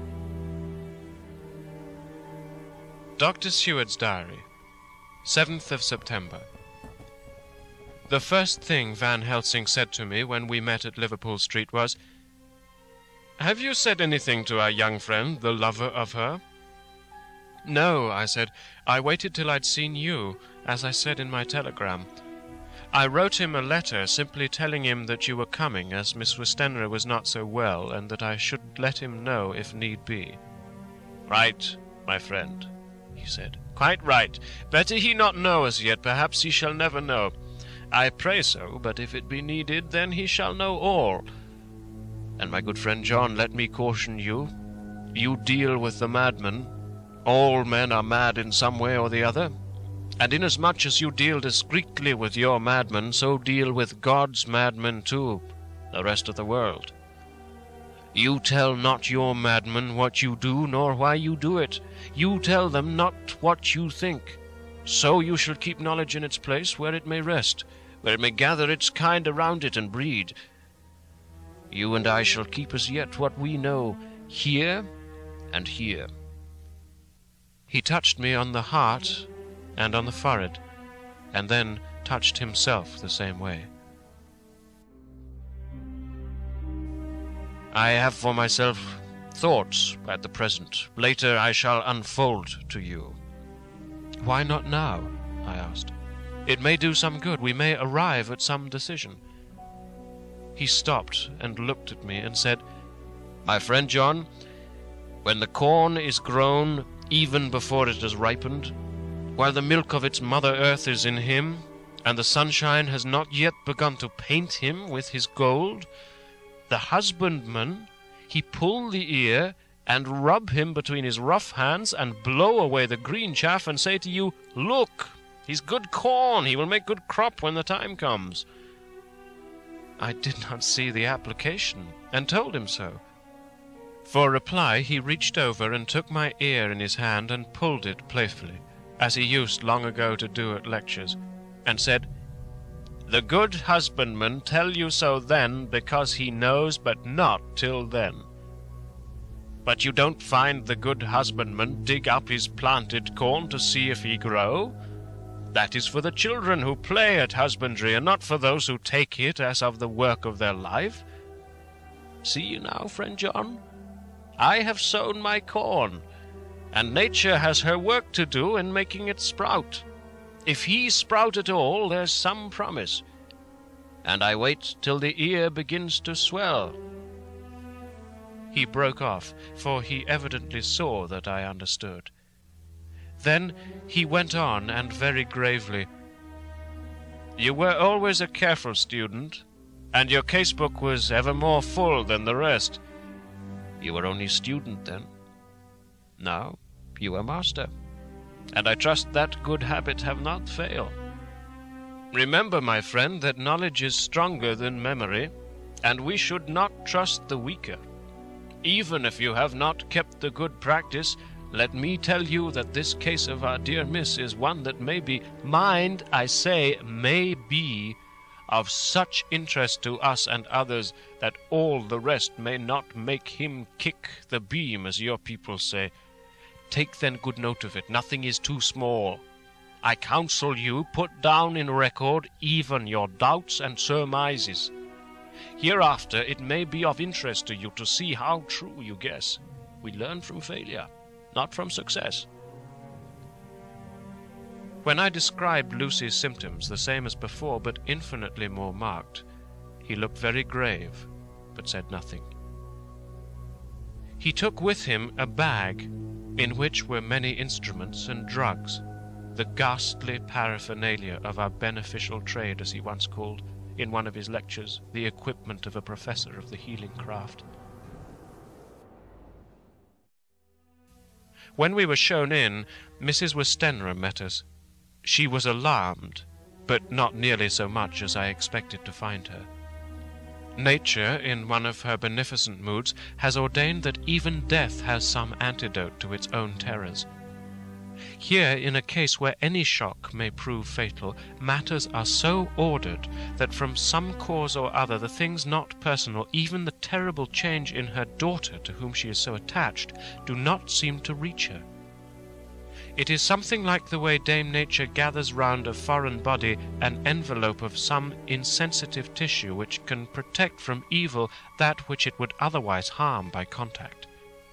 Dr. Seward's Diary, 7th of September. The first thing Van Helsing said to me when we met at Liverpool Street was, "Have you said anything to our young friend, the lover of her?" "No," I said. "I waited till I'd seen you, as I said in my telegram. I wrote him a letter simply telling him that you were coming, as Miss Westenra was not so well, and that I should let him know if need be." "Right, my friend," he said. "Quite right. Better he not know as yet. Perhaps he shall never know. I pray so, but if it be needed, then he shall know all. And my good friend John, let me caution you. You deal with the madman. All men are mad in some way or the other. And inasmuch as you deal discreetly with your madman, so deal with God's madmen too, the rest of the world. You tell not your madmen what you do, nor why you do it. You tell them not what you think. So you shall keep knowledge in its place where it may rest, where it may gather its kind around it and breed. You and I shall keep as yet what we know, here and here. He touched me on the heart and on the forehead, and then touched himself the same way. I have for myself thoughts at the present. Later I shall unfold to you. Why not now? I asked. It may do some good. We may arrive at some decision. He stopped and looked at me and said, My friend John, when the corn is grown even before it has ripened, while the milk of its mother earth is in him, and the sunshine has not yet begun to paint him with his gold, the husbandman, he pull the ear and rub him between his rough hands and blow away the green chaff and say to you, Look, he's good corn, he will make good crop when the time comes. I did not see the application, and told him so. For reply he reached over and took my ear in his hand and pulled it playfully, as he used long ago to do at lectures, and said, The good husbandman tell you so then, because he knows, but not till then. But you don't find the good husbandman dig up his planted corn to see if he grow? That is for the children who play at husbandry, and not for those who take it as of the work of their life. See you now, friend John? I have sown my corn, and nature has her work to do in making it sprout. If he sprout at all, there's some promise. And I wait till the ear begins to swell. He broke off, for he evidently saw that I understood. Then he went on, and very gravely, You were always a careful student, and your casebook was ever more full than the rest. You were only student then. Now you are master, and I trust that good habit have not failed. Remember, my friend, that knowledge is stronger than memory, and we should not trust the weaker. Even if you have not kept the good practice, let me tell you that this case of our dear miss is one that may be, mind, I say, may be, of such interest to us and others, that all the rest may not make him kick the beam, as your people say. Take then good note of it. Nothing is too small. I counsel you put down in record even your doubts and surmises. Hereafter it may be of interest to you to see how true you guess. We learn from failure, not from success. When I described Lucy's symptoms, the same as before, but infinitely more marked, he looked very grave, but said nothing. He took with him a bag in which were many instruments and drugs, the ghastly paraphernalia of our beneficial trade, as he once called, in one of his lectures, the equipment of a professor of the healing craft. When we were shown in, Mrs. Westenra met us. She was alarmed, but not nearly so much as I expected to find her. Nature, in one of her beneficent moods, has ordained that even death has some antidote to its own terrors. Here, in a case where any shock may prove fatal, matters are so ordered that from some cause or other the things not personal, even the terrible change in her daughter, to whom she is so attached, do not seem to reach her. It is something like the way Dame Nature gathers round a foreign body an envelope of some insensitive tissue which can protect from evil that which it would otherwise harm by contact.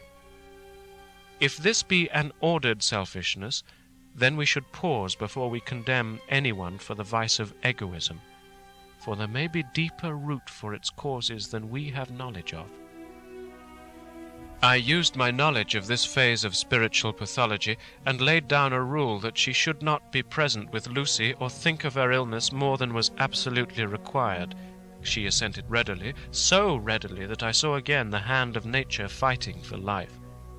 If this be an ordered selfishness, then we should pause before we condemn anyone for the vice of egoism, for there may be deeper root for its causes than we have knowledge of. I used my knowledge of this phase of spiritual pathology and laid down a rule that she should not be present with Lucy or think of her illness more than was absolutely required. She assented readily, so readily that I saw again the hand of nature fighting for life.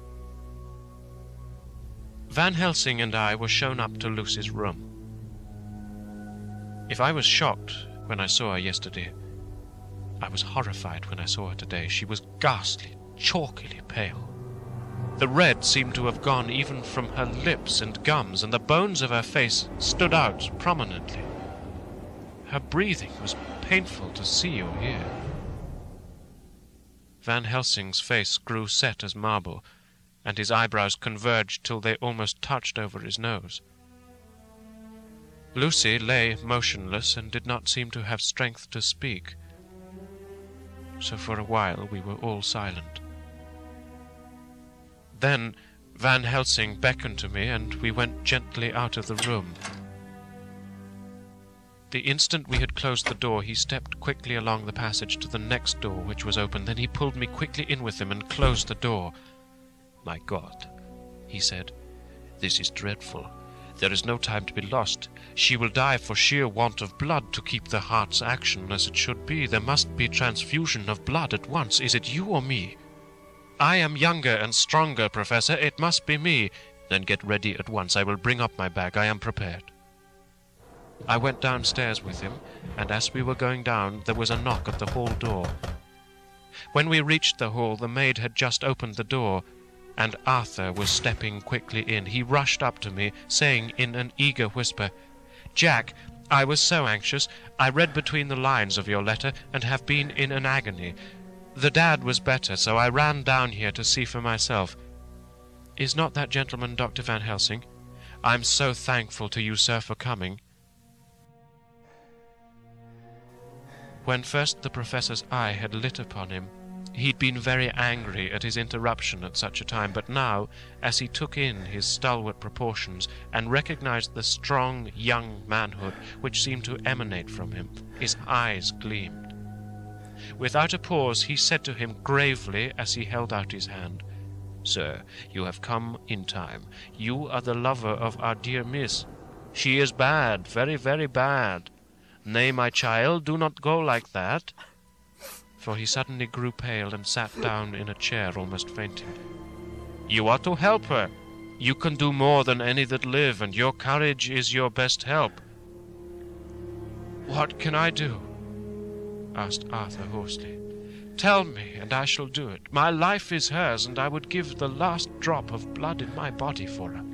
Van Helsing and I were shown up to Lucy's room. If I was shocked when I saw her yesterday, I was horrified when I saw her today. She was ghastly, chalkily pale. The red seemed to have gone even from her lips and gums, and the bones of her face stood out prominently. Her breathing was painful to see or hear. Van Helsing's face grew set as marble, and his eyebrows converged till they almost touched over his nose. Lucy lay motionless and did not seem to have strength to speak, so for a while we were all silent. Then Van Helsing beckoned to me, and we went gently out of the room. The instant we had closed the door, he stepped quickly along the passage to the next door, which was open. Then he pulled me quickly in with him and closed the door. "My God," he said, "this is dreadful. There is no time to be lost. She will die for sheer want of blood to keep the heart's action as it should be. There must be transfusion of blood at once. Is it you or me?" "I am younger and stronger, Professor. It must be me." "Then get ready at once. I will bring up my bag. I am prepared." I went downstairs with him, and as we were going down, there was a knock at the hall door. When we reached the hall, the maid had just opened the door, and Arthur was stepping quickly in. He rushed up to me, saying in an eager whisper, "Jack, I was so anxious. I read between the lines of your letter, and have been in an agony. The dad was better, so I ran down here to see for myself. Is not that gentleman Dr. Van Helsing? I'm so thankful to you, sir, for coming." When first the Professor's eye had lit upon him, he'd been very angry at his interruption at such a time, but now, as he took in his stalwart proportions and recognized the strong young manhood which seemed to emanate from him, his eyes gleamed. Without a pause, he said to him gravely as he held out his hand, "Sir, you have come in time. You are the lover of our dear Miss. She is bad, very, very bad. Nay, my child, do not go like that." For he suddenly grew pale and sat down in a chair, almost fainting. "You are to help her. You can do more than any that live, and your courage is your best help." "What can I do?" asked Arthur hoarsely. "Tell me, and I shall do it. My life is hers, and I would give the last drop of blood in my body for her."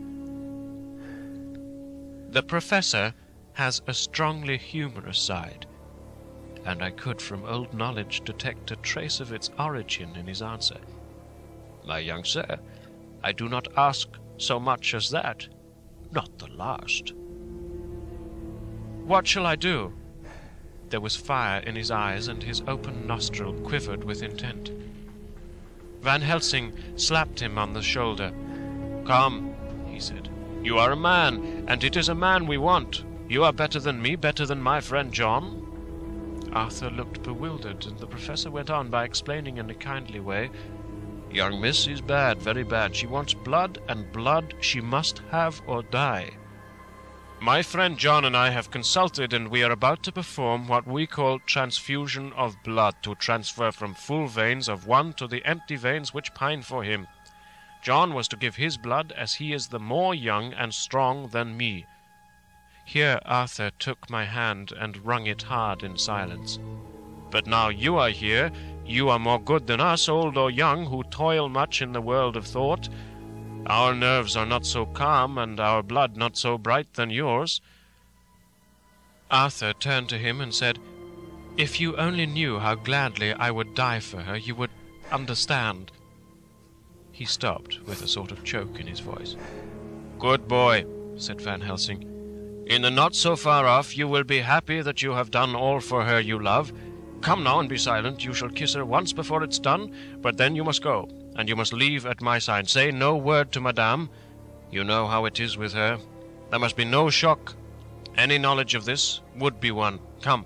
The Professor has a strongly humorous side, and I could from old knowledge detect a trace of its origin in his answer. "My young sir, I do not ask so much as that. Not the last." "What shall I do?" There was fire in his eyes, and his open nostril quivered with intent. Van Helsing slapped him on the shoulder. "Come," he said. "You are a man, and it is a man we want. You are better than me, better than my friend John." Arthur looked bewildered, and the Professor went on by explaining in a kindly way, "Young Miss is bad, very bad. She wants blood, and blood she must have or die. My friend John and I have consulted, and we are about to perform what we call transfusion of blood, to transfer from full veins of one to the empty veins which pine for him. John was to give his blood, as he is the more young and strong than me." Here Arthur took my hand and wrung it hard in silence. "But now you are here, you are more good than us, old or young, who toil much in the world of thought. Our nerves are not so calm, and our blood not so bright than yours." Arthur turned to him and said, "If you only knew how gladly I would die for her, you would understand." He stopped with a sort of choke in his voice. "Good boy," said Van Helsing. "In the not so far off you will be happy that you have done all for her you love. Come now and be silent. You shall kiss her once before it's done, but then you must go, and you must leave at my side. Say no word to Madame. You know how it is with her. There must be no shock. Any knowledge of this would be one. Come."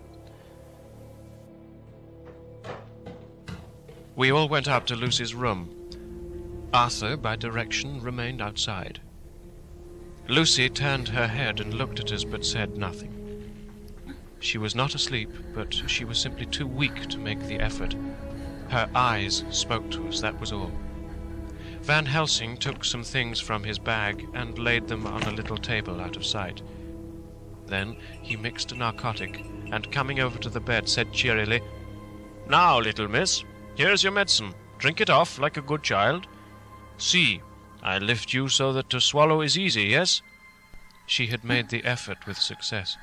We all went up to Lucy's room. Arthur, by direction, remained outside. Lucy turned her head and looked at us, but said nothing. She was not asleep, but she was simply too weak to make the effort. Her eyes spoke to us, that was all. Van Helsing took some things from his bag and laid them on a little table out of sight. Then he mixed a narcotic, and coming over to the bed, said cheerily, "Now, little miss, here's your medicine. Drink it off like a good child. See, I lift you so that to swallow is easy, yes?" She had made the effort with success.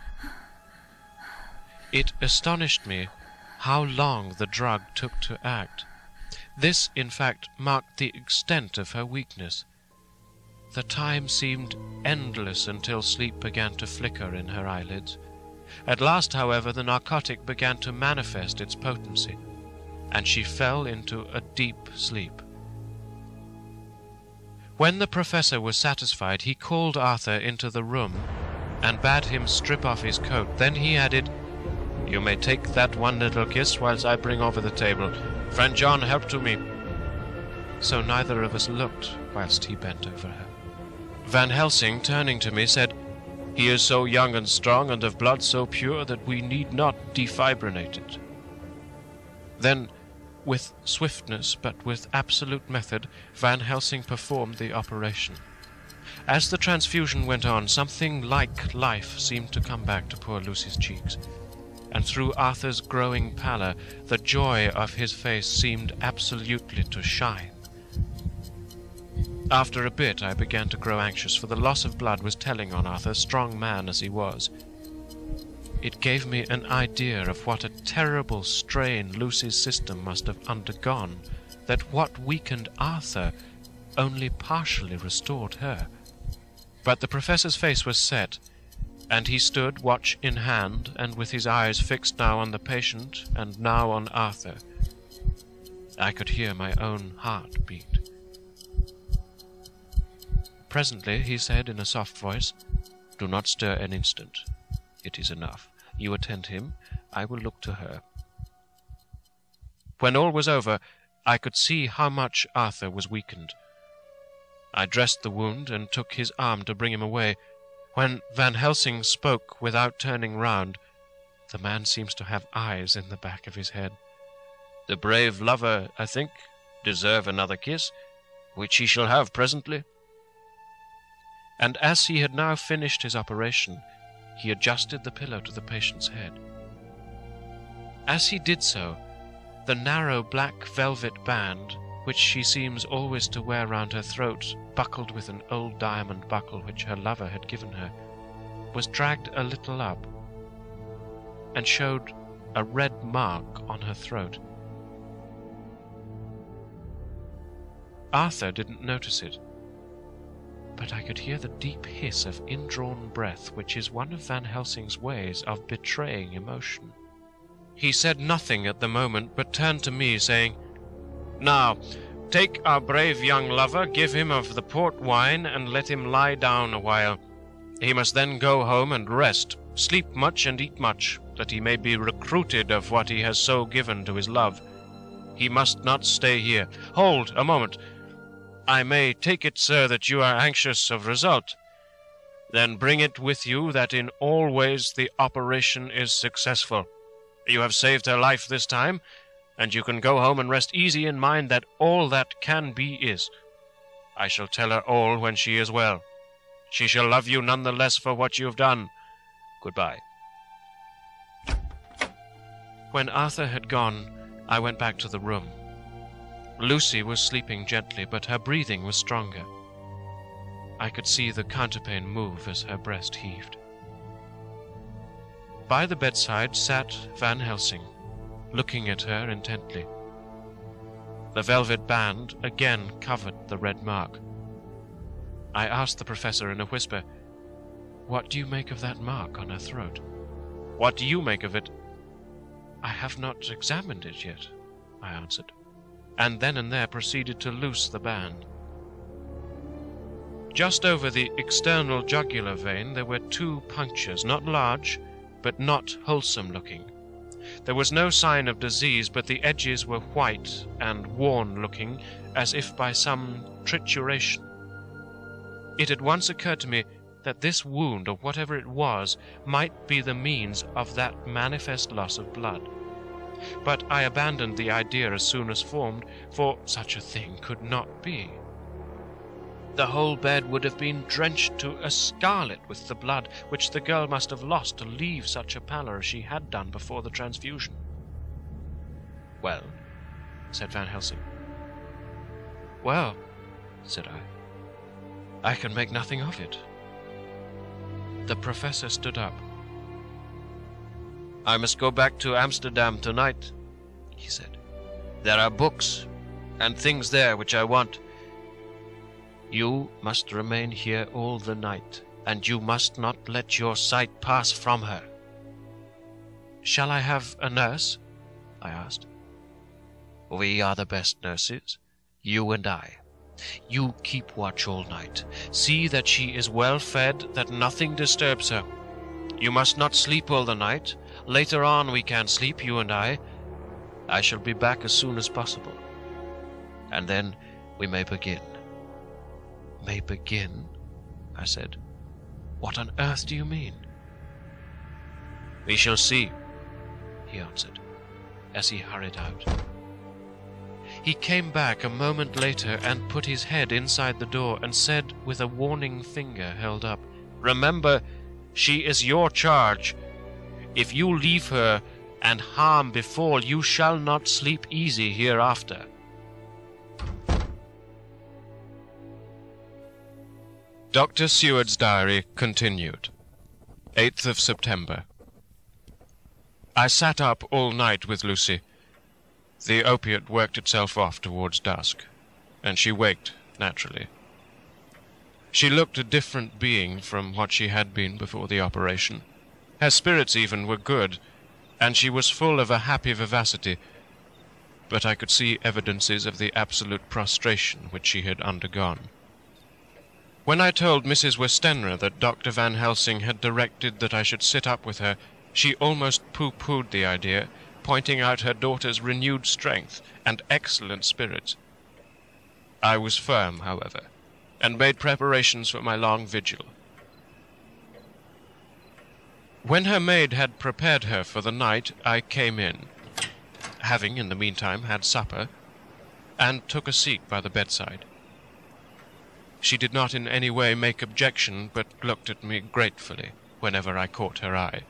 It astonished me how long the drug took to act. This, in fact, marked the extent of her weakness. The time seemed endless until sleep began to flicker in her eyelids. At last, however, the narcotic began to manifest its potency, and she fell into a deep sleep. When the professor was satisfied, he called Arthur into the room and bade him strip off his coat. Then he added, "You may take that one little kiss whilst I bring over the table. Friend John, help to me." So neither of us looked whilst he bent over her. Van Helsing, turning to me, said, "He is so young and strong, and of blood so pure, that we need not defibrillate it." Then, with swiftness but with absolute method, Van Helsing performed the operation. As the transfusion went on, something like life seemed to come back to poor Lucy's cheeks, and through Arthur's growing pallor, the joy of his face seemed absolutely to shine. After a bit I began to grow anxious, for the loss of blood was telling on Arthur, strong man as he was. It gave me an idea of what a terrible strain Lucy's system must have undergone, that what weakened Arthur only partially restored her. But the professor's face was set, and he stood, watch in hand, and with his eyes fixed now on the patient and now on Arthur. I could hear my own heart beat. Presently he said in a soft voice, "Do not stir an instant. It is enough. You attend him. I will look to her." When all was over, I could see how much Arthur was weakened. I dressed the wound and took his arm to bring him away. When Van Helsing spoke without turning round, the man seems to have eyes in the back of his head. "The brave lover, I think, deserve another kiss, which he shall have presently." And as he had now finished his operation, he adjusted the pillow to the patient's head. As he did so, the narrow black velvet band, which she seems always to wear round her throat, buckled with an old diamond buckle which her lover had given her, was dragged a little up, and showed a red mark on her throat. Arthur didn't notice it, but I could hear the deep hiss of indrawn breath, which is one of Van Helsing's ways of betraying emotion. He said nothing at the moment, but turned to me, saying, "Now, take our brave young lover, give him of the port wine, and let him lie down a while. He must then go home and rest, sleep much and eat much, that he may be recruited of what he has so given to his love. He must not stay here. Hold a moment. I may take it, sir, that you are anxious of result. Then bring it with you that in all ways the operation is successful. You have saved her life this time, and you can go home and rest easy in mind that all that can be is. I shall tell her all when she is well. She shall love you none the less for what you have done. Goodbye." When Arthur had gone, I went back to the room. Lucy was sleeping gently, but her breathing was stronger. I could see the counterpane move as her breast heaved. By the bedside sat Van Helsing, looking at her intently. The velvet band again covered the red mark. I asked the professor in a whisper, "What do you make of that mark on her throat?" "What do you make of it?" "I have not examined it yet," I answered, and then and there proceeded to loose the band. Just over the external jugular vein there were 2 punctures, not large, but not wholesome looking. There was no sign of disease, but the edges were white and worn-looking, as if by some trituration. It had once occurred to me that this wound, or whatever it was, might be the means of that manifest loss of blood. But I abandoned the idea as soon as formed, for such a thing could not be. The whole bed would have been drenched to a scarlet with the blood which the girl must have lost to leave such a pallor as she had done before the transfusion. "Well," said Van Helsing. "Well," said I can make nothing of it." The professor stood up. "I must go back to Amsterdam tonight," he said. "There are books and things there which I want. You must remain here all the night, and you must not let your sight pass from her." "Shall I have a nurse?" I asked. "We are the best nurses, you and I. You keep watch all night. See that she is well fed, that nothing disturbs her. You must not sleep all the night. Later on we can sleep, you and I. I shall be back as soon as possible. And then we may begin." "May begin?" I said. "What on earth do you mean?" "We shall see," he answered, as he hurried out. He came back a moment later and put his head inside the door and said, with a warning finger held up, "Remember, she is your charge. If you leave her and harm befall, you shall not sleep easy hereafter." Dr. Seward's diary continued. 8th of September. I sat up all night with Lucy. The opiate worked itself off towards dusk, and she waked naturally. She looked a different being from what she had been before the operation. Her spirits even were good, and she was full of a happy vivacity, but I could see evidences of the absolute prostration which she had undergone. When I told Mrs. Westenra that Dr. Van Helsing had directed that I should sit up with her, she almost pooh-poohed the idea, pointing out her daughter's renewed strength and excellent spirits. I was firm, however, and made preparations for my long vigil. When her maid had prepared her for the night, I came in, having in the meantime had supper, and took a seat by the bedside. She did not in any way make objection, but looked at me gratefully whenever I caught her eye.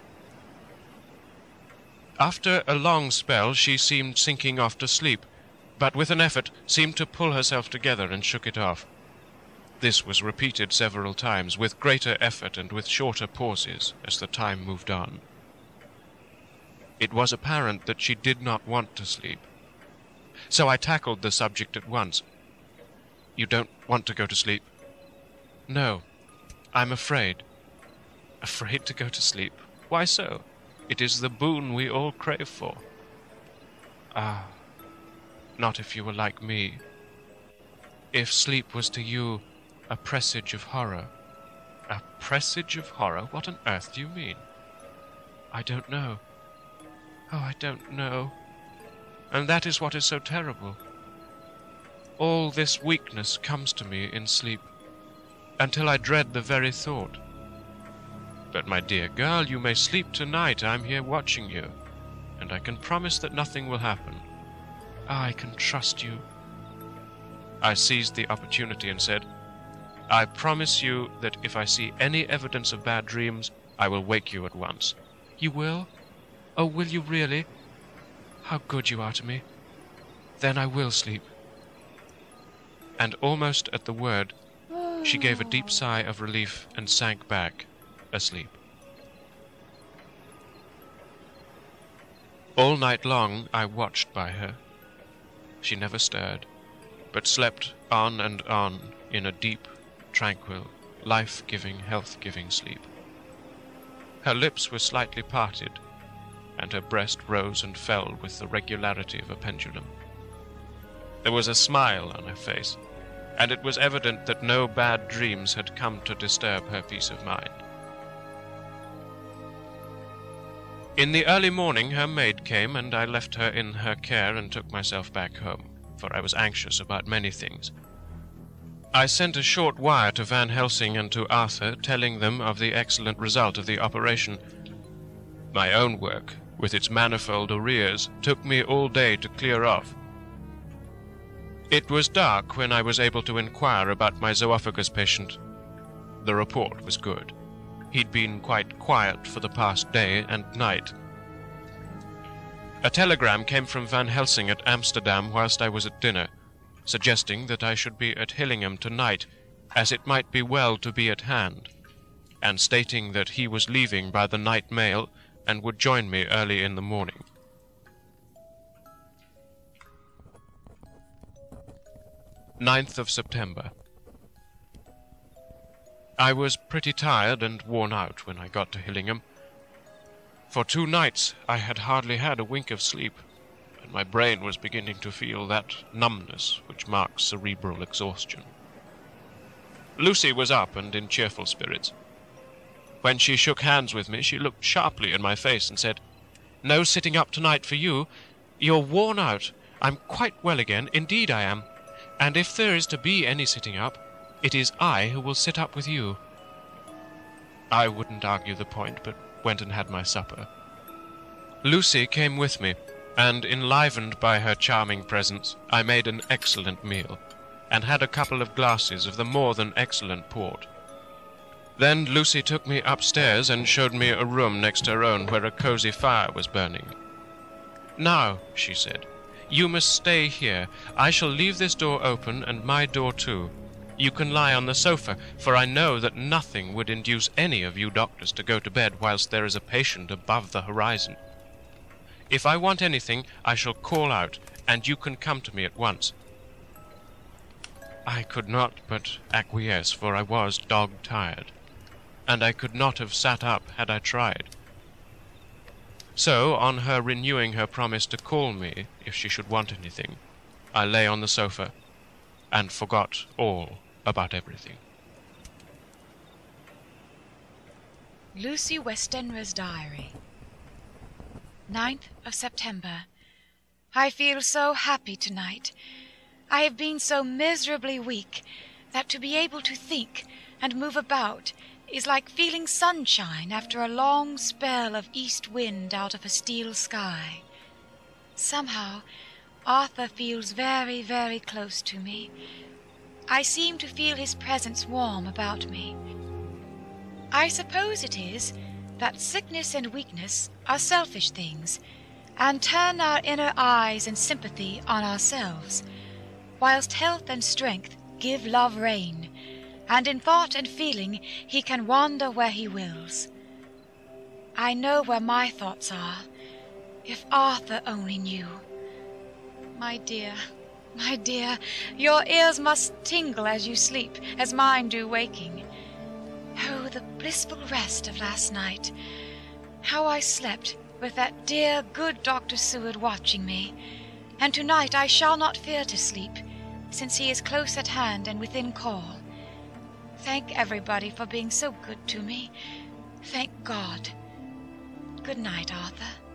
After a long spell she seemed sinking off to sleep, but with an effort seemed to pull herself together and shook it off. This was repeated several times, with greater effort and with shorter pauses, as the time moved on. It was apparent that she did not want to sleep, so I tackled the subject at once. "You don't want to go to sleep?" "No, I'm afraid." "Afraid to go to sleep? Why so? It is the boon we all crave for." "Ah, not if you were like me. If sleep was to you a presage of horror." "A presage of horror? What on earth do you mean?" "I don't know. Oh, I don't know. And that is what is so terrible. All this weakness comes to me in sleep, until I dread the very thought." "But, my dear girl, you may sleep tonight. I'm here watching you, and I can promise that nothing will happen." "I can trust you." I seized the opportunity and said, "I promise you that if I see any evidence of bad dreams, I will wake you at once." "You will? Oh, will you really? How good you are to me. Then I will sleep." And almost at the word, she gave a deep sigh of relief and sank back, asleep. All night long I watched by her. She never stirred, but slept on and on in a deep, tranquil, life-giving, health-giving sleep. Her lips were slightly parted, and her breast rose and fell with the regularity of a pendulum. There was a smile on her face, and it was evident that no bad dreams had come to disturb her peace of mind. In the early morning her maid came, and I left her in her care and took myself back home, for I was anxious about many things. I sent a short wire to Van Helsing and to Arthur, telling them of the excellent result of the operation. My own work, with its manifold arrears, took me all day to clear off. It was dark when I was able to inquire about my zoophagus patient. The report was good. He'd been quite quiet for the past day and night. A telegram came from Van Helsing at Amsterdam whilst I was at dinner, suggesting that I should be at Hillingham tonight, as it might be well to be at hand, and stating that he was leaving by the night mail and would join me early in the morning. 9th of September. I was pretty tired and worn out when I got to Hillingham. For 2 nights I had hardly had a wink of sleep, and my brain was beginning to feel that numbness which marks cerebral exhaustion. Lucy was up and in cheerful spirits. When she shook hands with me, she looked sharply in my face and said, "No sitting up tonight for you. You're worn out. I'm quite well again, indeed I am. And if there is to be any sitting up, it is I who will sit up with you." I wouldn't argue the point, but went and had my supper. Lucy came with me, and enlivened by her charming presence, I made an excellent meal, and had a couple of glasses of the more than excellent port. Then Lucy took me upstairs and showed me a room next her own where a cosy fire was burning. "Now," she said, "you must stay here. I shall leave this door open, and my door too. You can lie on the sofa, for I know that nothing would induce any of you doctors to go to bed whilst there is a patient above the horizon. If I want anything, I shall call out, and you can come to me at once." I could not but acquiesce, for I was dog-tired, and I could not have sat up had I tried. So, on her renewing her promise to call me if she should want anything, I lay on the sofa and forgot all about everything. Lucy Westenra's Diary. 9th of September. I feel so happy tonight. I have been so miserably weak that to be able to think and move about is like feeling sunshine after a long spell of east wind out of a steel sky. Somehow, Arthur feels very, very close to me. I seem to feel his presence warm about me. I suppose it is that sickness and weakness are selfish things, and turn our inner eyes and sympathy on ourselves, whilst health and strength give love rein, and in thought and feeling he can wander where he wills. I know where my thoughts are. If Arthur only knew. My dear, your ears must tingle as you sleep, as mine do waking. Oh, the blissful rest of last night! How I slept with that dear, good Dr. Seward watching me, and tonight I shall not fear to sleep, since he is close at hand and within call. Thank everybody for being so good to me. Thank God. Good night, Arthur.